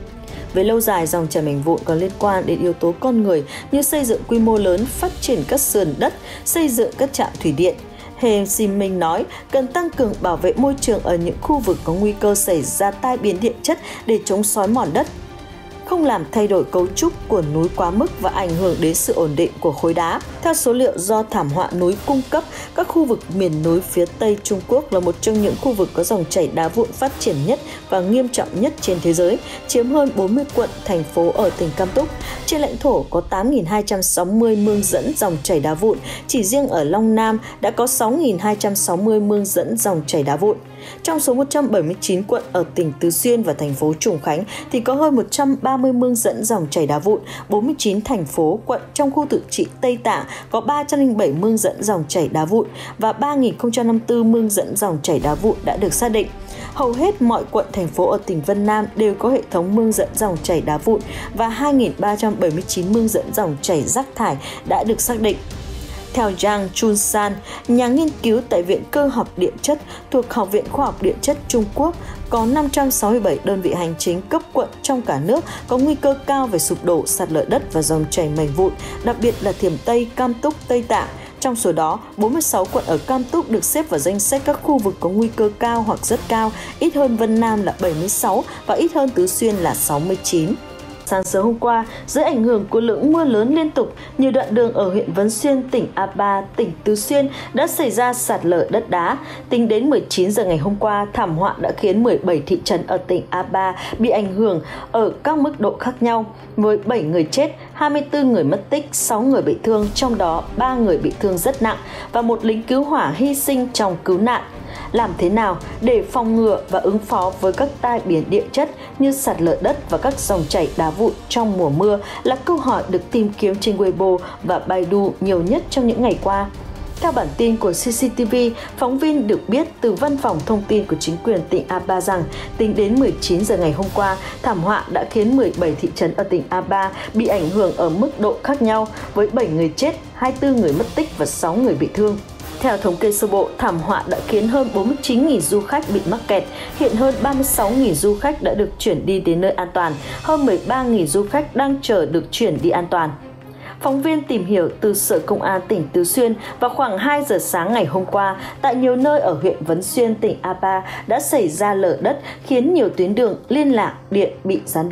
Về lâu dài, dòng chảy mảnh vụn còn liên quan đến yếu tố con người như xây dựng quy mô lớn, phát triển các sườn đất, xây dựng các trạm thủy điện. He Ximing nói cần tăng cường bảo vệ môi trường ở những khu vực có nguy cơ xảy ra tai biến địa chất để chống xói mòn đất, không làm thay đổi cấu trúc của núi quá mức và ảnh hưởng đến sự ổn định của khối đá. Theo số liệu do thảm họa núi cung cấp, các khu vực miền núi phía Tây Trung Quốc là một trong những khu vực có dòng chảy đá vụn phát triển nhất và nghiêm trọng nhất trên thế giới, chiếm hơn bốn mươi quận, thành phố ở tỉnh Cam Túc. Trên lãnh thổ có tám nghìn hai trăm sáu mươi mương dẫn dòng chảy đá vụn, chỉ riêng ở Long Nam đã có sáu nghìn hai trăm sáu mươi mương dẫn dòng chảy đá vụn. Trong số một trăm bảy mươi chín quận ở tỉnh Tứ Xuyên và thành phố Trùng Khánh thì có hơn một trăm ba mươi mương dẫn dòng chảy đá vụn, bốn mươi chín thành phố, quận trong khu tự trị Tây Tạng có ba trăm lẻ bảy mương dẫn dòng chảy đá vụn và ba nghìn không trăm năm mươi tư mương dẫn dòng chảy đá vụn đã được xác định. Hầu hết mọi quận thành phố ở tỉnh Vân Nam đều có hệ thống mương dẫn dòng chảy đá vụn và hai nghìn ba trăm bảy mươi chín mương dẫn dòng chảy rác thải đã được xác định. Theo Zhang Chunsan, nhà nghiên cứu tại Viện Cơ học Địa chất thuộc Học viện Khoa học Địa chất Trung Quốc, có năm trăm sáu mươi bảy đơn vị hành chính cấp quận trong cả nước có nguy cơ cao về sụp đổ, sạt lở đất và dòng chảy mảnh vụn, đặc biệt là Thiểm Tây, Cam Túc, Tây Tạng. Trong số đó, bốn mươi sáu quận ở Cam Túc được xếp vào danh sách các khu vực có nguy cơ cao hoặc rất cao, ít hơn Vân Nam là bảy mươi sáu và ít hơn Tứ Xuyên là sáu mươi chín. Sáng sớm hôm qua, dưới ảnh hưởng của lượng mưa lớn liên tục, nhiều đoạn đường ở huyện Vấn Xuyên, tỉnh A Ba, tỉnh Tứ Xuyên đã xảy ra sạt lở đất đá. Tính đến mười chín giờ ngày hôm qua, thảm họa đã khiến mười bảy thị trấn ở tỉnh A Ba bị ảnh hưởng ở các mức độ khác nhau, với bảy người chết, hai mươi tư người mất tích, sáu người bị thương, trong đó ba người bị thương rất nặng và một lính cứu hỏa hy sinh trong cứu nạn. Làm thế nào để phòng ngừa và ứng phó với các tai biến địa chất như sạt lở đất và các dòng chảy đá vụn trong mùa mưa là câu hỏi được tìm kiếm trên Weibo và Baidu nhiều nhất trong những ngày qua. Theo bản tin của xê xê tê vê, phóng viên được biết từ văn phòng thông tin của chính quyền tỉnh A Ba rằng tính đến mười chín giờ ngày hôm qua, thảm họa đã khiến mười bảy thị trấn ở tỉnh A Ba bị ảnh hưởng ở mức độ khác nhau với bảy người chết, hai mươi tư người mất tích và sáu người bị thương. Theo thống kê sơ bộ, thảm họa đã khiến hơn bốn mươi chín nghìn du khách bị mắc kẹt, hiện hơn ba mươi sáu nghìn du khách đã được chuyển đi đến nơi an toàn, hơn mười ba nghìn du khách đang chờ được chuyển đi an toàn. Phóng viên tìm hiểu từ Sở Công an tỉnh Tứ Xuyên vào khoảng hai giờ sáng ngày hôm qua, tại nhiều nơi ở huyện Vấn Xuyên, tỉnh A Ba đã xảy ra lở đất khiến nhiều tuyến đường liên lạc, điện bị gián đoạn.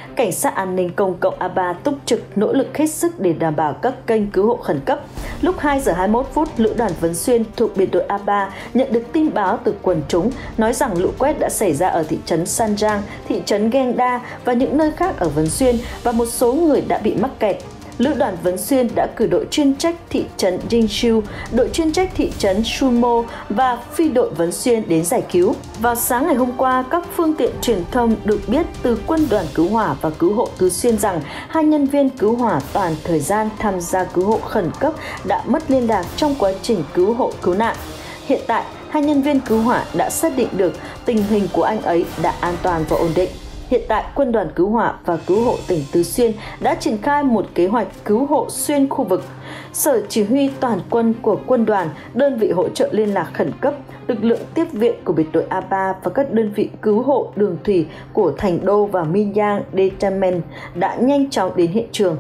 Cảnh sát an ninh công cộng Aba túc trực nỗ lực hết sức để đảm bảo các kênh cứu hộ khẩn cấp. Lúc hai giờ hai mươi mốt phút, Lữ đoàn Vấn Xuyên thuộc biệt đội Aba nhận được tin báo từ quần chúng nói rằng lũ quét đã xảy ra ở thị trấn Sanjang, thị trấn Gengda và những nơi khác ở Vấn Xuyên và một số người đã bị mắc kẹt. Lữ đoàn Vấn Xuyên đã cử đội chuyên trách thị trấn Jingshu, đội chuyên trách thị trấn Sumo và phi đội Vấn Xuyên đến giải cứu. Vào sáng ngày hôm qua, các phương tiện truyền thông được biết từ quân đoàn cứu hỏa và cứu hộ Tứ Xuyên rằng hai nhân viên cứu hỏa toàn thời gian tham gia cứu hộ khẩn cấp đã mất liên lạc trong quá trình cứu hộ cứu nạn. Hiện tại, hai nhân viên cứu hỏa đã xác định được tình hình của anh ấy đã an toàn và ổn định. Hiện tại, Quân đoàn Cứu hỏa và Cứu hộ tỉnh Tứ Xuyên đã triển khai một kế hoạch cứu hộ xuyên khu vực. Sở Chỉ huy Toàn quân của quân đoàn, đơn vị hỗ trợ liên lạc khẩn cấp, lực lượng tiếp viện của biệt đội Aba và các đơn vị cứu hộ đường thủy của Thành Đô và Minyang Detachment đã nhanh chóng đến hiện trường.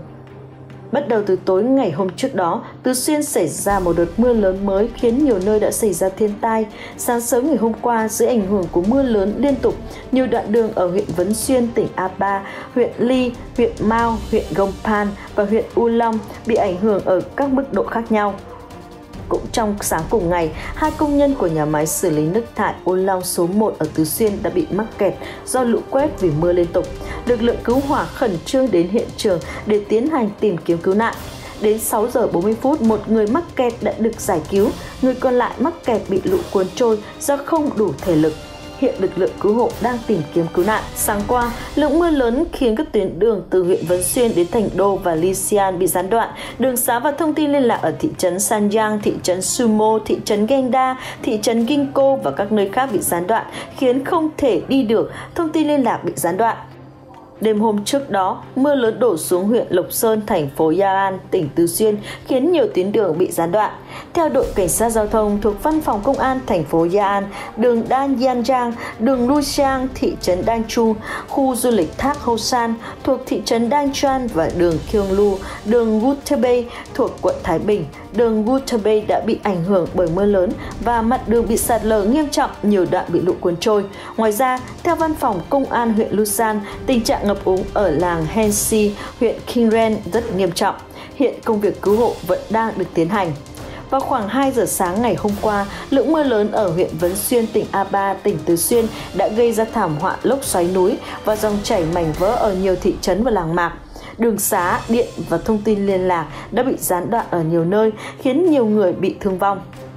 Bắt đầu từ tối ngày hôm trước đó, Tứ Xuyên xảy ra một đợt mưa lớn mới khiến nhiều nơi đã xảy ra thiên tai. Sáng sớm ngày hôm qua, dưới ảnh hưởng của mưa lớn liên tục, nhiều đoạn đường ở huyện Vấn Xuyên, tỉnh Aba, huyện Ly, huyện Mao, huyện Gongpan và huyện U Long bị ảnh hưởng ở các mức độ khác nhau. Cũng trong sáng cùng ngày, hai công nhân của nhà máy xử lý nước thải U Long số một ở Tứ Xuyên đã bị mắc kẹt do lũ quét vì mưa liên tục. Lực lượng cứu hỏa khẩn trương đến hiện trường để tiến hành tìm kiếm cứu nạn. Đến sáu giờ bốn mươi phút, một người mắc kẹt đã được giải cứu, người còn lại mắc kẹt bị lũ cuốn trôi do không đủ thể lực. Hiện lực lượng cứu hộ đang tìm kiếm cứu nạn. Sáng qua, lượng mưa lớn khiến các tuyến đường từ huyện Vấn Xuyên đến Thành Đô và Lysian bị gián đoạn. Đường xá và thông tin liên lạc ở thị trấn Sanjang, thị trấn Sumo, thị trấn Gengda, thị trấn Ginkgo và các nơi khác bị gián đoạn, khiến không thể đi được, thông tin liên lạc bị gián đoạn. Đêm hôm trước đó, mưa lớn đổ xuống huyện Lộc Sơn, thành phố Yaan, tỉnh Tứ Xuyên, khiến nhiều tuyến đường bị gián đoạn. Theo đội cảnh sát giao thông thuộc Văn phòng Công an thành phố Yaan, đường Dan Yanjang, đường Luxiang, thị trấn Danchu, khu du lịch Thác Hô San thuộc thị trấn Danchuan và đường Kyonglu, đường Gutebei thuộc quận Thái Bình. Đường Gutebei đã bị ảnh hưởng bởi mưa lớn và mặt đường bị sạt lở nghiêm trọng, nhiều đoạn bị lũ cuốn trôi. Ngoài ra, theo Văn phòng Công an huyện Lusan, tình trạng ngập úng ở làng Hensi, huyện Kinren rất nghiêm trọng. Hiện công việc cứu hộ vẫn đang được tiến hành. Vào khoảng hai giờ sáng ngày hôm qua, lượng mưa lớn ở huyện Vấn Xuyên, tỉnh Aba, tỉnh Tứ Xuyên đã gây ra thảm họa lốc xoáy núi và dòng chảy mảnh vỡ ở nhiều thị trấn và làng mạc. Đường xá, điện và thông tin liên lạc đã bị gián đoạn ở nhiều nơi, khiến nhiều người bị thương vong.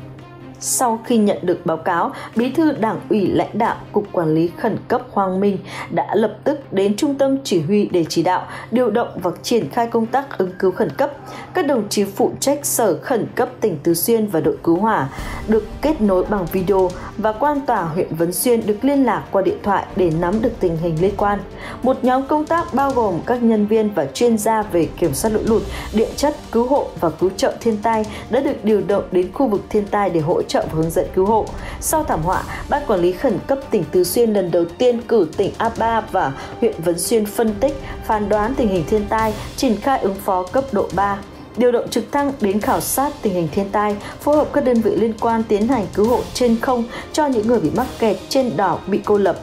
Sau khi nhận được báo cáo, Bí thư Đảng ủy lãnh đạo Cục Quản lý Khẩn cấp Hoàng Minh đã lập tức đến trung tâm chỉ huy để chỉ đạo, điều động và triển khai công tác ứng cứu khẩn cấp. Các đồng chí phụ trách Sở Khẩn cấp tỉnh Tứ Xuyên và đội cứu hỏa được kết nối bằng video và quan tòa huyện Vấn Xuyên được liên lạc qua điện thoại để nắm được tình hình liên quan. Một nhóm công tác bao gồm các nhân viên và chuyên gia về kiểm soát lũ lụt, địa chất, cứu hộ và cứu trợ thiên tai đã được điều động đến khu vực thiên tai để hỗ trợ và hướng dẫn cứu hộ. Sau thảm họa, Ban Quản lý Khẩn cấp tỉnh Tứ Xuyên lần đầu tiên cử tỉnh Aba và huyện Vấn Xuyên phân tích, phán đoán tình hình thiên tai, triển khai ứng phó cấp độ ba. Điều động trực thăng đến khảo sát tình hình thiên tai, phối hợp các đơn vị liên quan tiến hành cứu hộ trên không cho những người bị mắc kẹt trên đảo bị cô lập.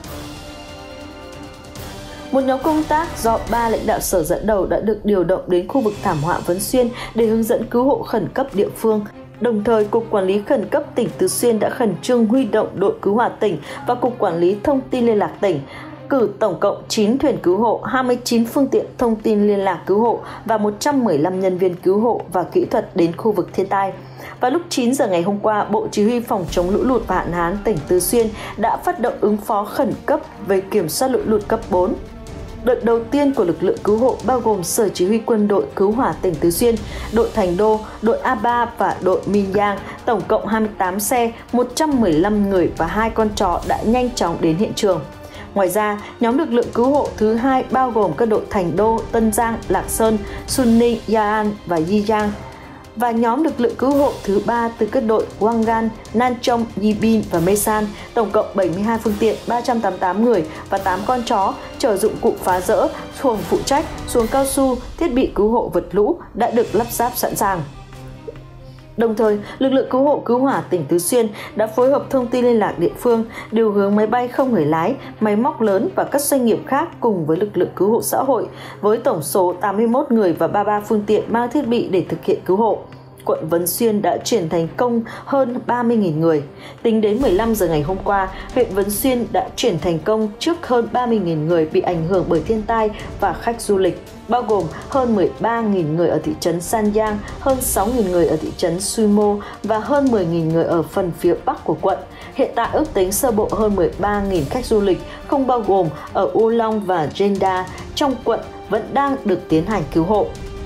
Một nhóm công tác do ba lãnh đạo sở dẫn đầu đã được điều động đến khu vực thảm họa Vấn Xuyên để hướng dẫn cứu hộ khẩn cấp địa phương. Đồng thời, Cục Quản lý Khẩn cấp tỉnh Tứ Xuyên đã khẩn trương huy động đội cứu hỏa tỉnh và Cục Quản lý Thông tin Liên lạc tỉnh, cử tổng cộng chín thuyền cứu hộ, hai mươi chín phương tiện thông tin liên lạc cứu hộ và một trăm mười lăm nhân viên cứu hộ và kỹ thuật đến khu vực thiên tai. Vào lúc chín giờ ngày hôm qua, Bộ Chỉ huy Phòng chống lũ lụt và hạn hán tỉnh Tứ Xuyên đã phát động ứng phó khẩn cấp về kiểm soát lũ lụt cấp bốn. Đợt đầu tiên của lực lượng cứu hộ bao gồm Sở Chỉ huy Quân đội Cứu hỏa tỉnh Tứ Xuyên, đội Thành Đô, đội Aba và đội Minyang, tổng cộng hai mươi tám xe, một trăm mười lăm người và hai con chó đã nhanh chóng đến hiện trường. Ngoài ra, nhóm lực lượng cứu hộ thứ hai bao gồm các đội Thành Đô, Tân Giang, Lạc Sơn, Sunning, Yaan và Yiyang. Và nhóm lực lượng cứu hộ thứ ba từ các đội Wangan, Nanchong, Yibin và Mesan, tổng cộng bảy mươi hai phương tiện, ba trăm tám mươi tám người và tám con chó, chở dụng cụ phá rỡ, xuồng phụ trách, xuồng cao su, thiết bị cứu hộ vượt lũ đã được lắp ráp sẵn sàng. Đồng thời, lực lượng cứu hộ cứu hỏa tỉnh Tứ Xuyên đã phối hợp thông tin liên lạc địa phương, điều hướng máy bay không người lái, máy móc lớn và các doanh nghiệp khác cùng với lực lượng cứu hộ xã hội với tổng số tám mươi mốt người và ba mươi ba phương tiện mang thiết bị để thực hiện cứu hộ. Quận Vấn Xuyên đã chuyển thành công hơn ba mươi nghìn người. Tính đến mười lăm giờ ngày hôm qua, huyện Vấn Xuyên đã chuyển thành công trước hơn ba mươi nghìn người bị ảnh hưởng bởi thiên tai và khách du lịch, bao gồm hơn mười ba nghìn người ở thị trấn San Giang, hơn sáu nghìn người ở thị trấn Suy Mô và hơn mười nghìn người ở phần phía bắc của quận. Hiện tại ước tính sơ bộ hơn mười ba nghìn khách du lịch, không bao gồm ở U Long và Jenda trong quận vẫn đang được tiến hành cứu hộ.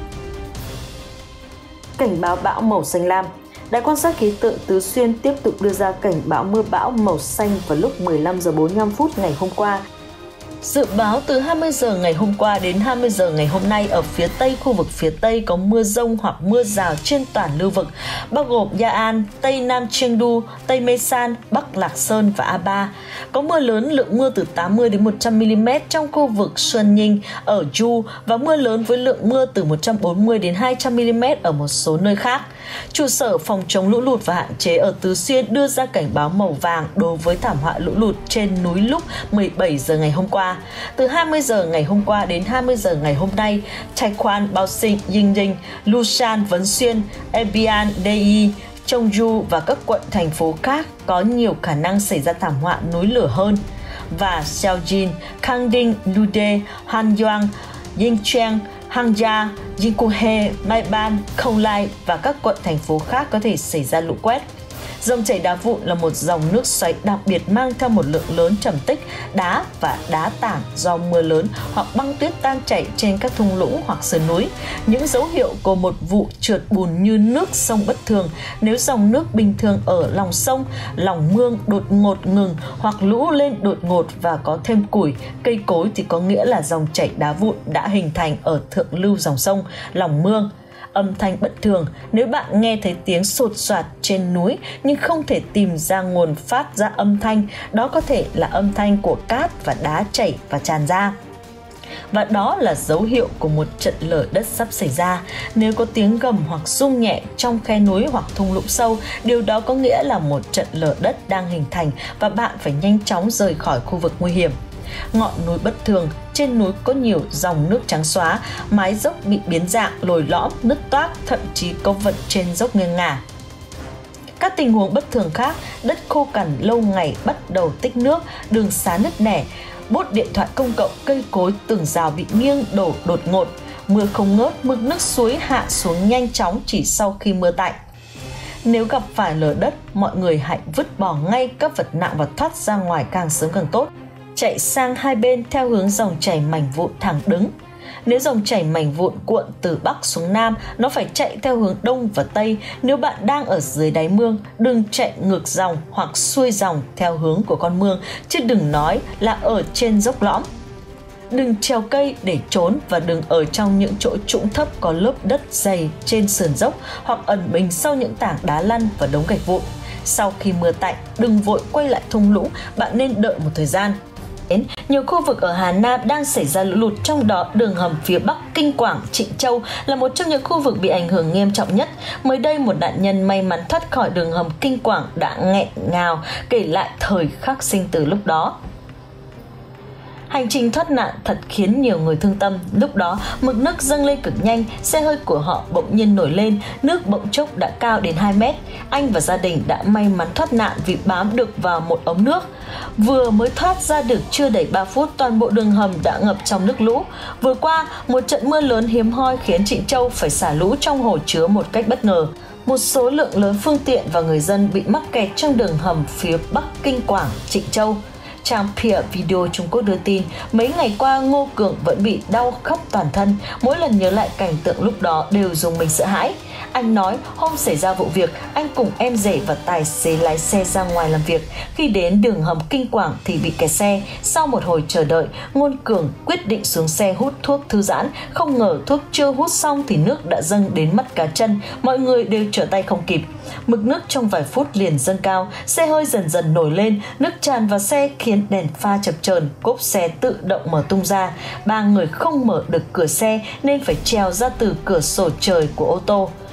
Cảnh báo bão màu xanh lam. Đài quan sát khí tượng Tứ Xuyên tiếp tục đưa ra cảnh báo mưa bão màu xanh vào lúc mười lăm giờ bốn mươi lăm phút ngày hôm qua. Dự báo từ hai mươi giờ ngày hôm qua đến hai mươi giờ ngày hôm nay ở phía Tây khu vực phía Tây có mưa rông hoặc mưa rào trên toàn lưu vực, bao gồm Gia An, Tây Nam Chengdu, Tây Mê San, Bắc Lạc Sơn và A Ba. Có mưa lớn, lượng mưa từ tám mươi đến một trăm mi li mét trong khu vực Xuân Ninh ở Ju và mưa lớn với lượng mưa từ một trăm bốn mươi đến hai trăm mi li mét ở một số nơi khác. Trụ sở phòng chống lũ lụt và hạn chế ở Tứ Xuyên đưa ra cảnh báo màu vàng đối với thảm họa lũ lụt trên núi lúc mười bảy giờ ngày hôm qua. Từ hai mươi giờ ngày hôm qua đến hai mươi giờ ngày hôm nay, Taekwan, Bao Sinh, Yingding, Lushan, Vấn Xuyên, Ebian, Dei, Chongju và các quận thành phố khác có nhiều khả năng xảy ra thảm họa núi lửa hơn. Và Xiaojin, Kangding, Lude, Hanyang, Yingchuan, Hangja, Jinkuhe, Maiban, Khâu Lai và các quận thành phố khác có thể xảy ra lũ quét. Dòng chảy đá vụn là một dòng nước xoáy đặc biệt mang theo một lượng lớn trầm tích, đá và đá tảng do mưa lớn hoặc băng tuyết tan chảy trên các thung lũng hoặc sườn núi. Những dấu hiệu của một vụ trượt bùn như nước sông bất thường. Nếu dòng nước bình thường ở lòng sông, lòng mương đột ngột ngừng hoặc lũ lên đột ngột và có thêm củi, cây cối thì có nghĩa là dòng chảy đá vụn đã hình thành ở thượng lưu dòng sông, lòng mương. Âm thanh bất thường, nếu bạn nghe thấy tiếng sột soạt trên núi nhưng không thể tìm ra nguồn phát ra âm thanh, đó có thể là âm thanh của cát và đá chảy và tràn ra. Và đó là dấu hiệu của một trận lở đất sắp xảy ra. Nếu có tiếng gầm hoặc rung nhẹ trong khe núi hoặc thung lũng sâu, điều đó có nghĩa là một trận lở đất đang hình thành và bạn phải nhanh chóng rời khỏi khu vực nguy hiểm. Ngọn núi bất thường, trên núi có nhiều dòng nước trắng xóa, mái dốc bị biến dạng, lồi lõm, nứt toác, thậm chí có vật trên dốc nghiêng ngả. Các tình huống bất thường khác, đất khô cằn lâu ngày bắt đầu tích nước, đường xá nứt nẻ, bốt điện thoại công cộng, cây cối, tường rào bị nghiêng đổ đột ngột, mưa không ngớt, mực nước suối hạ xuống nhanh chóng chỉ sau khi mưa tạnh. Nếu gặp phải lở đất, mọi người hãy vứt bỏ ngay các vật nặng và thoát ra ngoài càng sớm càng tốt. Chạy sang hai bên theo hướng dòng chảy mảnh vụn thẳng đứng. Nếu dòng chảy mảnh vụn cuộn từ Bắc xuống Nam, nó phải chạy theo hướng Đông và Tây. Nếu bạn đang ở dưới đáy mương, đừng chạy ngược dòng hoặc xuôi dòng theo hướng của con mương, chứ đừng nói là ở trên dốc lõm. Đừng trèo cây để trốn và đừng ở trong những chỗ trũng thấp có lớp đất dày trên sườn dốc hoặc ẩn mình sau những tảng đá lăn và đống gạch vụn. Sau khi mưa tạnh, đừng vội quay lại thung lũng, bạn nên đợi một thời gian. Nhiều khu vực ở Hà Nam đang xảy ra lũ lụt, trong đó đường hầm phía Bắc Kinh Quảng, Trịnh Châu là một trong những khu vực bị ảnh hưởng nghiêm trọng nhất. Mới đây, một nạn nhân may mắn thoát khỏi đường hầm Kinh Quảng đã nghẹn ngào kể lại thời khắc sinh tử lúc đó. Hành trình thoát nạn thật khiến nhiều người thương tâm. Lúc đó, mực nước dâng lên cực nhanh, xe hơi của họ bỗng nhiên nổi lên, nước bỗng chốc đã cao đến hai mét. Anh và gia đình đã may mắn thoát nạn vì bám được vào một ống nước. Vừa mới thoát ra được chưa đầy ba phút, toàn bộ đường hầm đã ngập trong nước lũ. Vừa qua, một trận mưa lớn hiếm hoi khiến Trịnh Châu phải xả lũ trong hồ chứa một cách bất ngờ. Một số lượng lớn phương tiện và người dân bị mắc kẹt trong đường hầm phía Bắc Kinh Quảng, Trịnh Châu. Trang Pia Video Trung Quốc đưa tin, mấy ngày qua Ngô Cường vẫn bị đau khắp toàn thân, mỗi lần nhớ lại cảnh tượng lúc đó đều rùng mình sợ hãi. Anh nói hôm xảy ra vụ việc, anh cùng em rể và tài xế lái xe ra ngoài làm việc. Khi đến đường hầm Kinh Quảng thì bị kẹt xe. Sau một hồi chờ đợi, Ngô Cường quyết định xuống xe hút thuốc thư giãn. Không ngờ thuốc chưa hút xong thì nước đã dâng đến mắt cá chân. Mọi người đều trở tay không kịp. Mực nước trong vài phút liền dâng cao, xe hơi dần dần nổi lên, nước tràn vào xe khiến đèn pha chập chờn, cốp xe tự động mở tung ra. Ba người không mở được cửa xe nên phải trèo ra từ cửa sổ trời của ô tô.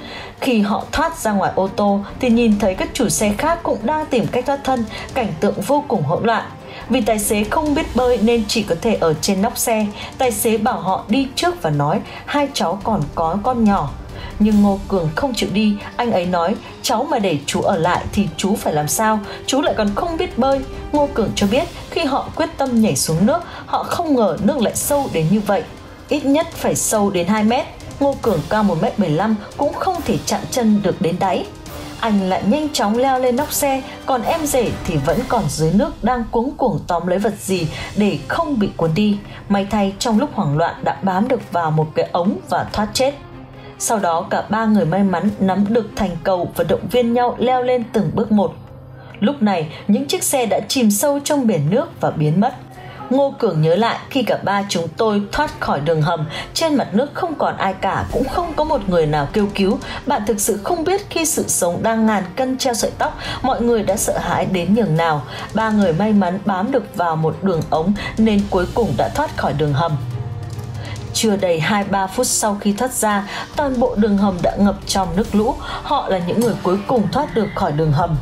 Khi họ thoát ra ngoài ô tô thì nhìn thấy các chủ xe khác cũng đang tìm cách thoát thân, cảnh tượng vô cùng hỗn loạn. Vì tài xế không biết bơi nên chỉ có thể ở trên nóc xe. Tài xế bảo họ đi trước và nói hai cháu còn có con nhỏ. Nhưng Ngô Cường không chịu đi, anh ấy nói cháu mà để chú ở lại thì chú phải làm sao, chú lại còn không biết bơi. Ngô Cường cho biết khi họ quyết tâm nhảy xuống nước, họ không ngờ nước lại sâu đến như vậy, ít nhất phải sâu đến hai mét. Ngô Cường cao một mét bảy mươi lăm cũng không thể chạm chân được đến đáy. Anh lại nhanh chóng leo lên nóc xe, còn em rể thì vẫn còn dưới nước đang cuống cuồng tóm lấy vật gì để không bị cuốn đi. May thay trong lúc hoảng loạn đã bám được vào một cái ống và thoát chết. Sau đó cả ba người may mắn nắm được thành cầu và động viên nhau leo lên từng bước một. Lúc này những chiếc xe đã chìm sâu trong biển nước và biến mất. Ngô Cường nhớ lại khi cả ba chúng tôi thoát khỏi đường hầm, trên mặt nước không còn ai cả, cũng không có một người nào kêu cứu. Bạn thực sự không biết khi sự sống đang ngàn cân treo sợi tóc, mọi người đã sợ hãi đến nhường nào. Ba người may mắn bám được vào một đường ống nên cuối cùng đã thoát khỏi đường hầm. Chưa đầy hai ba phút sau khi thoát ra, toàn bộ đường hầm đã ngập trong nước lũ. Họ là những người cuối cùng thoát được khỏi đường hầm.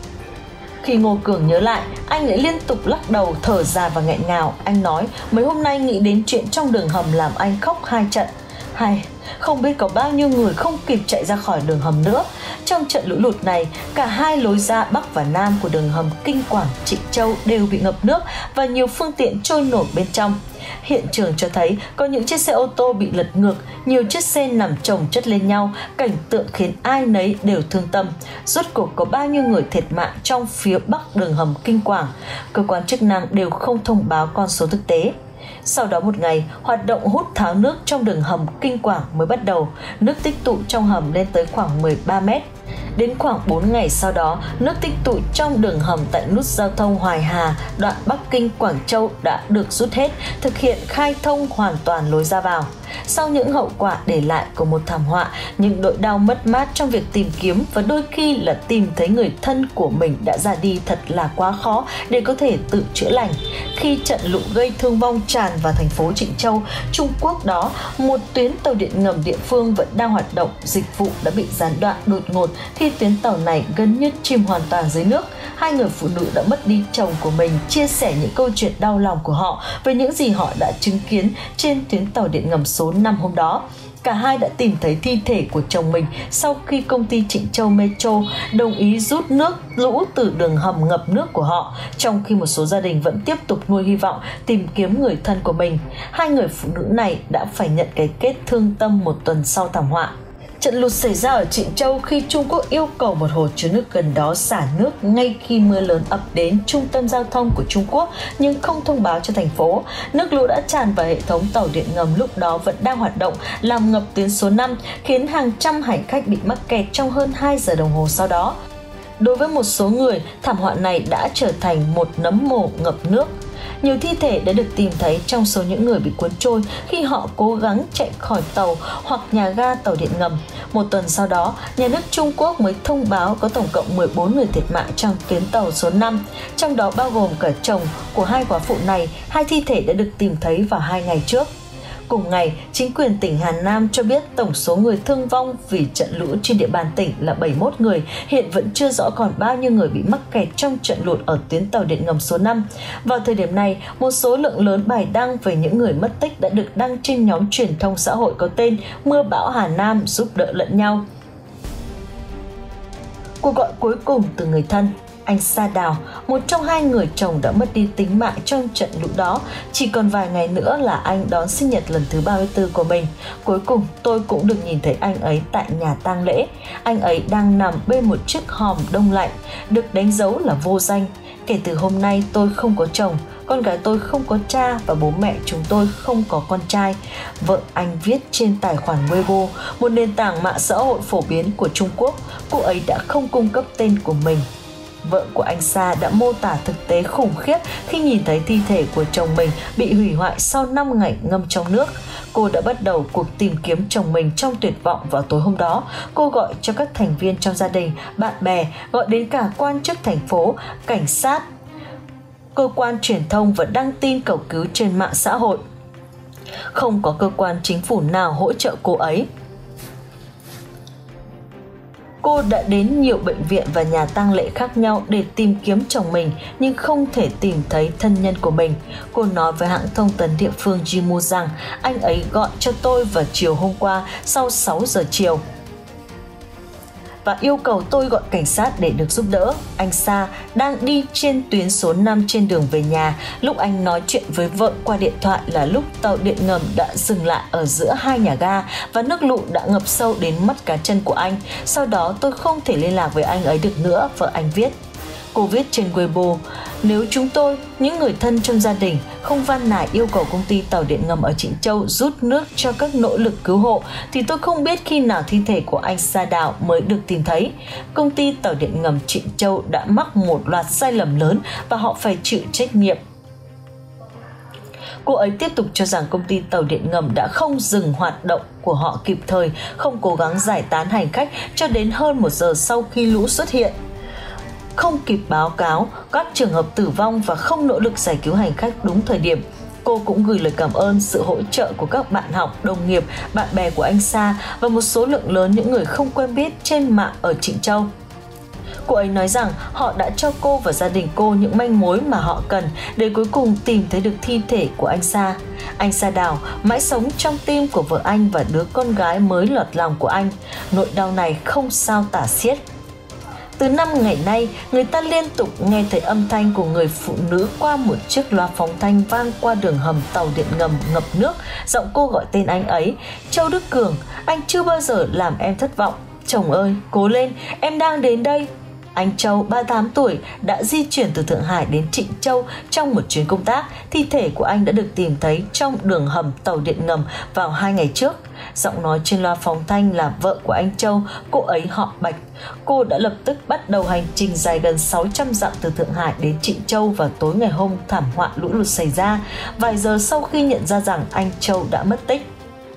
Khi Ngô Cường nhớ lại, anh lại liên tục lắc đầu, thở dài và nghẹn ngào. Anh nói mấy hôm nay nghĩ đến chuyện trong đường hầm làm anh khóc hai trận. Hay, không biết có bao nhiêu người không kịp chạy ra khỏi đường hầm nữa. Trong trận lũ lụt này, cả hai lối ra Bắc và Nam của đường hầm Kinh Quảng, Trịnh Châu đều bị ngập nước và nhiều phương tiện trôi nổi bên trong. Hiện trường cho thấy có những chiếc xe ô tô bị lật ngược, nhiều chiếc xe nằm chồng chất lên nhau, cảnh tượng khiến ai nấy đều thương tâm. Rốt cuộc có bao nhiêu người thiệt mạng trong phía Bắc đường hầm Kinh Quảng, cơ quan chức năng đều không thông báo con số thực tế. Sau đó một ngày, hoạt động hút tháo nước trong đường hầm Kinh Quảng mới bắt đầu. Nước tích tụ trong hầm lên tới khoảng mười ba mét. Đến khoảng bốn ngày sau đó, nước tích tụ trong đường hầm tại nút giao thông Hoài Hà, đoạn Bắc Kinh - Quảng Châu đã được rút hết, thực hiện khai thông hoàn toàn lối ra vào. Sau những hậu quả để lại của một thảm họa, những nỗi đau mất mát trong việc tìm kiếm và đôi khi là tìm thấy người thân của mình đã ra đi thật là quá khó để có thể tự chữa lành. Khi trận lũ gây thương vong tràn vào thành phố Trịnh Châu, Trung Quốc đó, một tuyến tàu điện ngầm địa phương vẫn đang hoạt động, dịch vụ đã bị gián đoạn đột ngột khi tuyến tàu này gần như chìm hoàn toàn dưới nước. Hai người phụ nữ đã mất đi chồng của mình, chia sẻ những câu chuyện đau lòng của họ về những gì họ đã chứng kiến trên tuyến tàu điện ngầm số năm hôm đó. Cả hai đã tìm thấy thi thể của chồng mình sau khi công ty Trịnh Châu Metro đồng ý rút nước lũ từ đường hầm ngập nước của họ, trong khi một số gia đình vẫn tiếp tục nuôi hy vọng tìm kiếm người thân của mình. Hai người phụ nữ này đã phải nhận cái kết thương tâm một tuần sau thảm họa. Trận lụt xảy ra ở Trịnh Châu khi Trung Quốc yêu cầu một hồ chứa nước gần đó xả nước ngay khi mưa lớn ập đến trung tâm giao thông của Trung Quốc nhưng không thông báo cho thành phố. Nước lũ đã tràn vào hệ thống tàu điện ngầm lúc đó vẫn đang hoạt động, làm ngập tuyến số năm, khiến hàng trăm hành khách bị mắc kẹt trong hơn hai giờ đồng hồ sau đó. Đối với một số người, thảm họa này đã trở thành một nấm mồ ngập nước. Nhiều thi thể đã được tìm thấy trong số những người bị cuốn trôi khi họ cố gắng chạy khỏi tàu hoặc nhà ga tàu điện ngầm. Một tuần sau đó, nhà nước Trung Quốc mới thông báo có tổng cộng mười bốn người thiệt mạng trong tuyến tàu số năm, trong đó bao gồm cả chồng của hai góa phụ này. Hai thi thể đã được tìm thấy vào hai ngày trước. Cùng ngày, chính quyền tỉnh Hà Nam cho biết tổng số người thương vong vì trận lũ trên địa bàn tỉnh là bảy mươi mốt người, hiện vẫn chưa rõ còn bao nhiêu người bị mắc kẹt trong trận lụt ở tuyến tàu điện ngầm số năm. Vào thời điểm này, một số lượng lớn bài đăng về những người mất tích đã được đăng trên nhóm truyền thông xã hội có tên Mưa bão Hà Nam giúp đỡ lẫn nhau. Cuộc gọi cuối cùng từ người thân. Anh Sa Đào, một trong hai người chồng đã mất đi tính mạng trong trận lũ đó. Chỉ còn vài ngày nữa là anh đón sinh nhật lần thứ ba mươi tư của mình. Cuối cùng tôi cũng được nhìn thấy anh ấy tại nhà tang lễ. Anh ấy đang nằm bên một chiếc hòm đông lạnh, được đánh dấu là vô danh. Kể từ hôm nay tôi không có chồng, con gái tôi không có cha và bố mẹ chúng tôi không có con trai. Vợ anh viết trên tài khoản Weibo, một nền tảng mạng xã hội phổ biến của Trung Quốc. Cô ấy đã không cung cấp tên của mình. Vợ của anh Sa đã mô tả thực tế khủng khiếp khi nhìn thấy thi thể của chồng mình bị hủy hoại sau năm ngày ngâm trong nước. Cô đã bắt đầu cuộc tìm kiếm chồng mình trong tuyệt vọng vào tối hôm đó. Cô gọi cho các thành viên trong gia đình, bạn bè, gọi đến cả quan chức thành phố, cảnh sát, cơ quan truyền thông và đăng tin cầu cứu trên mạng xã hội. Không có cơ quan chính phủ nào hỗ trợ cô ấy. Cô đã đến nhiều bệnh viện và nhà tang lễ khác nhau để tìm kiếm chồng mình nhưng không thể tìm thấy thân nhân của mình. Cô nói với hãng thông tấn địa phương Jimu rằng anh ấy gọi cho tôi vào chiều hôm qua sau sáu giờ chiều và yêu cầu tôi gọi cảnh sát để được giúp đỡ. Anh Sa đang đi trên tuyến số năm trên đường về nhà. Lúc anh nói chuyện với vợ qua điện thoại là lúc tàu điện ngầm đã dừng lại ở giữa hai nhà ga và nước lũ đã ngập sâu đến mắt cá chân của anh. Sau đó tôi không thể liên lạc với anh ấy được nữa, vợ anh viết. Cô viết trên Weibo, nếu chúng tôi, những người thân trong gia đình, không van nài yêu cầu công ty tàu điện ngầm ở Trịnh Châu rút nước cho các nỗ lực cứu hộ, thì tôi không biết khi nào thi thể của anh Sa Đào mới được tìm thấy. Công ty tàu điện ngầm Trịnh Châu đã mắc một loạt sai lầm lớn và họ phải chịu trách nhiệm. Cô ấy tiếp tục cho rằng công ty tàu điện ngầm đã không dừng hoạt động của họ kịp thời, không cố gắng giải tán hành khách cho đến hơn một giờ sau khi lũ xuất hiện, không kịp báo cáo các trường hợp tử vong và không nỗ lực giải cứu hành khách đúng thời điểm. Cô cũng gửi lời cảm ơn sự hỗ trợ của các bạn học, đồng nghiệp, bạn bè của anh Sa và một số lượng lớn những người không quen biết trên mạng ở Trịnh Châu. Cô ấy nói rằng họ đã cho cô và gia đình cô những manh mối mà họ cần để cuối cùng tìm thấy được thi thể của anh Sa. Anh Sa Đào mãi sống trong tim của vợ anh và đứa con gái mới lọt lòng của anh. Nỗi đau này không sao tả xiết. Từ năm ngày nay, người ta liên tục nghe thấy âm thanh của người phụ nữ qua một chiếc loa phóng thanh vang qua đường hầm tàu điện ngầm ngập nước. Giọng cô gọi tên anh ấy, Châu Đức Cường, anh chưa bao giờ làm em thất vọng. Chồng ơi, cố lên, em đang đến đây. Anh Châu, ba mươi tám tuổi, đã di chuyển từ Thượng Hải đến Trịnh Châu trong một chuyến công tác. Thi thể của anh đã được tìm thấy trong đường hầm tàu điện ngầm vào hai ngày trước. Giọng nói trên loa phóng thanh là vợ của anh Châu, cô ấy họ Bạch. Cô đã lập tức bắt đầu hành trình dài gần sáu trăm dặm từ Thượng Hải đến Trịnh Châu vào tối ngày hôm thảm họa lũ lụt xảy ra, vài giờ sau khi nhận ra rằng anh Châu đã mất tích.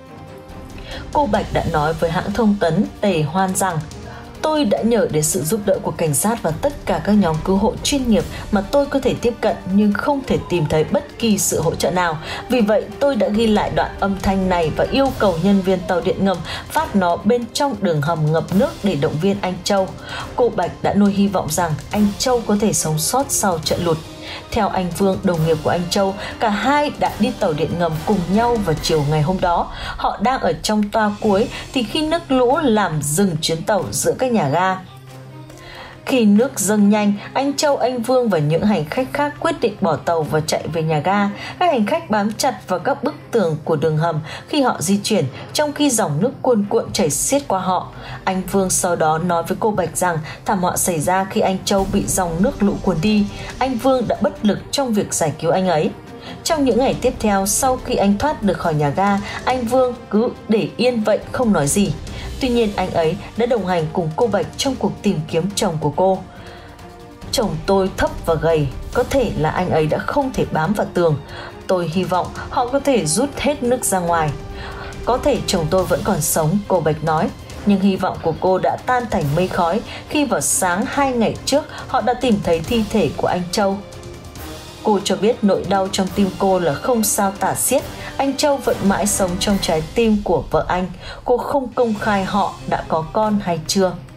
Cô Bạch đã nói với hãng thông tấn Tề Hoan rằng tôi đã nhờ đến sự giúp đỡ của cảnh sát và tất cả các nhóm cứu hộ chuyên nghiệp mà tôi có thể tiếp cận nhưng không thể tìm thấy bất kỳ sự hỗ trợ nào. Vì vậy, tôi đã ghi lại đoạn âm thanh này và yêu cầu nhân viên tàu điện ngầm phát nó bên trong đường hầm ngập nước để động viên anh Châu. Cô Bạch đã nuôi hy vọng rằng anh Châu có thể sống sót sau trận lụt. Theo anh Vương, đồng nghiệp của anh Châu, cả hai đã đi tàu điện ngầm cùng nhau vào chiều ngày hôm đó. Họ đang ở trong toa cuối thì khi nước lũ làm dừng chuyến tàu giữa các nhà ga. Khi nước dâng nhanh, anh Châu, anh Vương và những hành khách khác quyết định bỏ tàu và chạy về nhà ga. Các hành khách bám chặt vào các bức tường của đường hầm khi họ di chuyển, trong khi dòng nước cuồn cuộn chảy xiết qua họ. Anh Vương sau đó nói với cô Bạch rằng thảm họa xảy ra khi anh Châu bị dòng nước lũ cuốn đi. Anh Vương đã bất lực trong việc giải cứu anh ấy. Trong những ngày tiếp theo, sau khi anh thoát được khỏi nhà ga, anh Vương cứ để yên vậy không nói gì. Tuy nhiên anh ấy đã đồng hành cùng cô Bạch trong cuộc tìm kiếm chồng của cô. Chồng tôi thấp và gầy, có thể là anh ấy đã không thể bám vào tường. Tôi hy vọng họ có thể rút hết nước ra ngoài. Có thể chồng tôi vẫn còn sống, cô Bạch nói. Nhưng hy vọng của cô đã tan thành mây khói khi vào sáng hai ngày trước họ đã tìm thấy thi thể của anh Châu. Cô cho biết nỗi đau trong tim cô là không sao tả xiết. Anh Châu vẫn mãi sống trong trái tim của vợ anh. Cô không công khai họ đã có con hay chưa.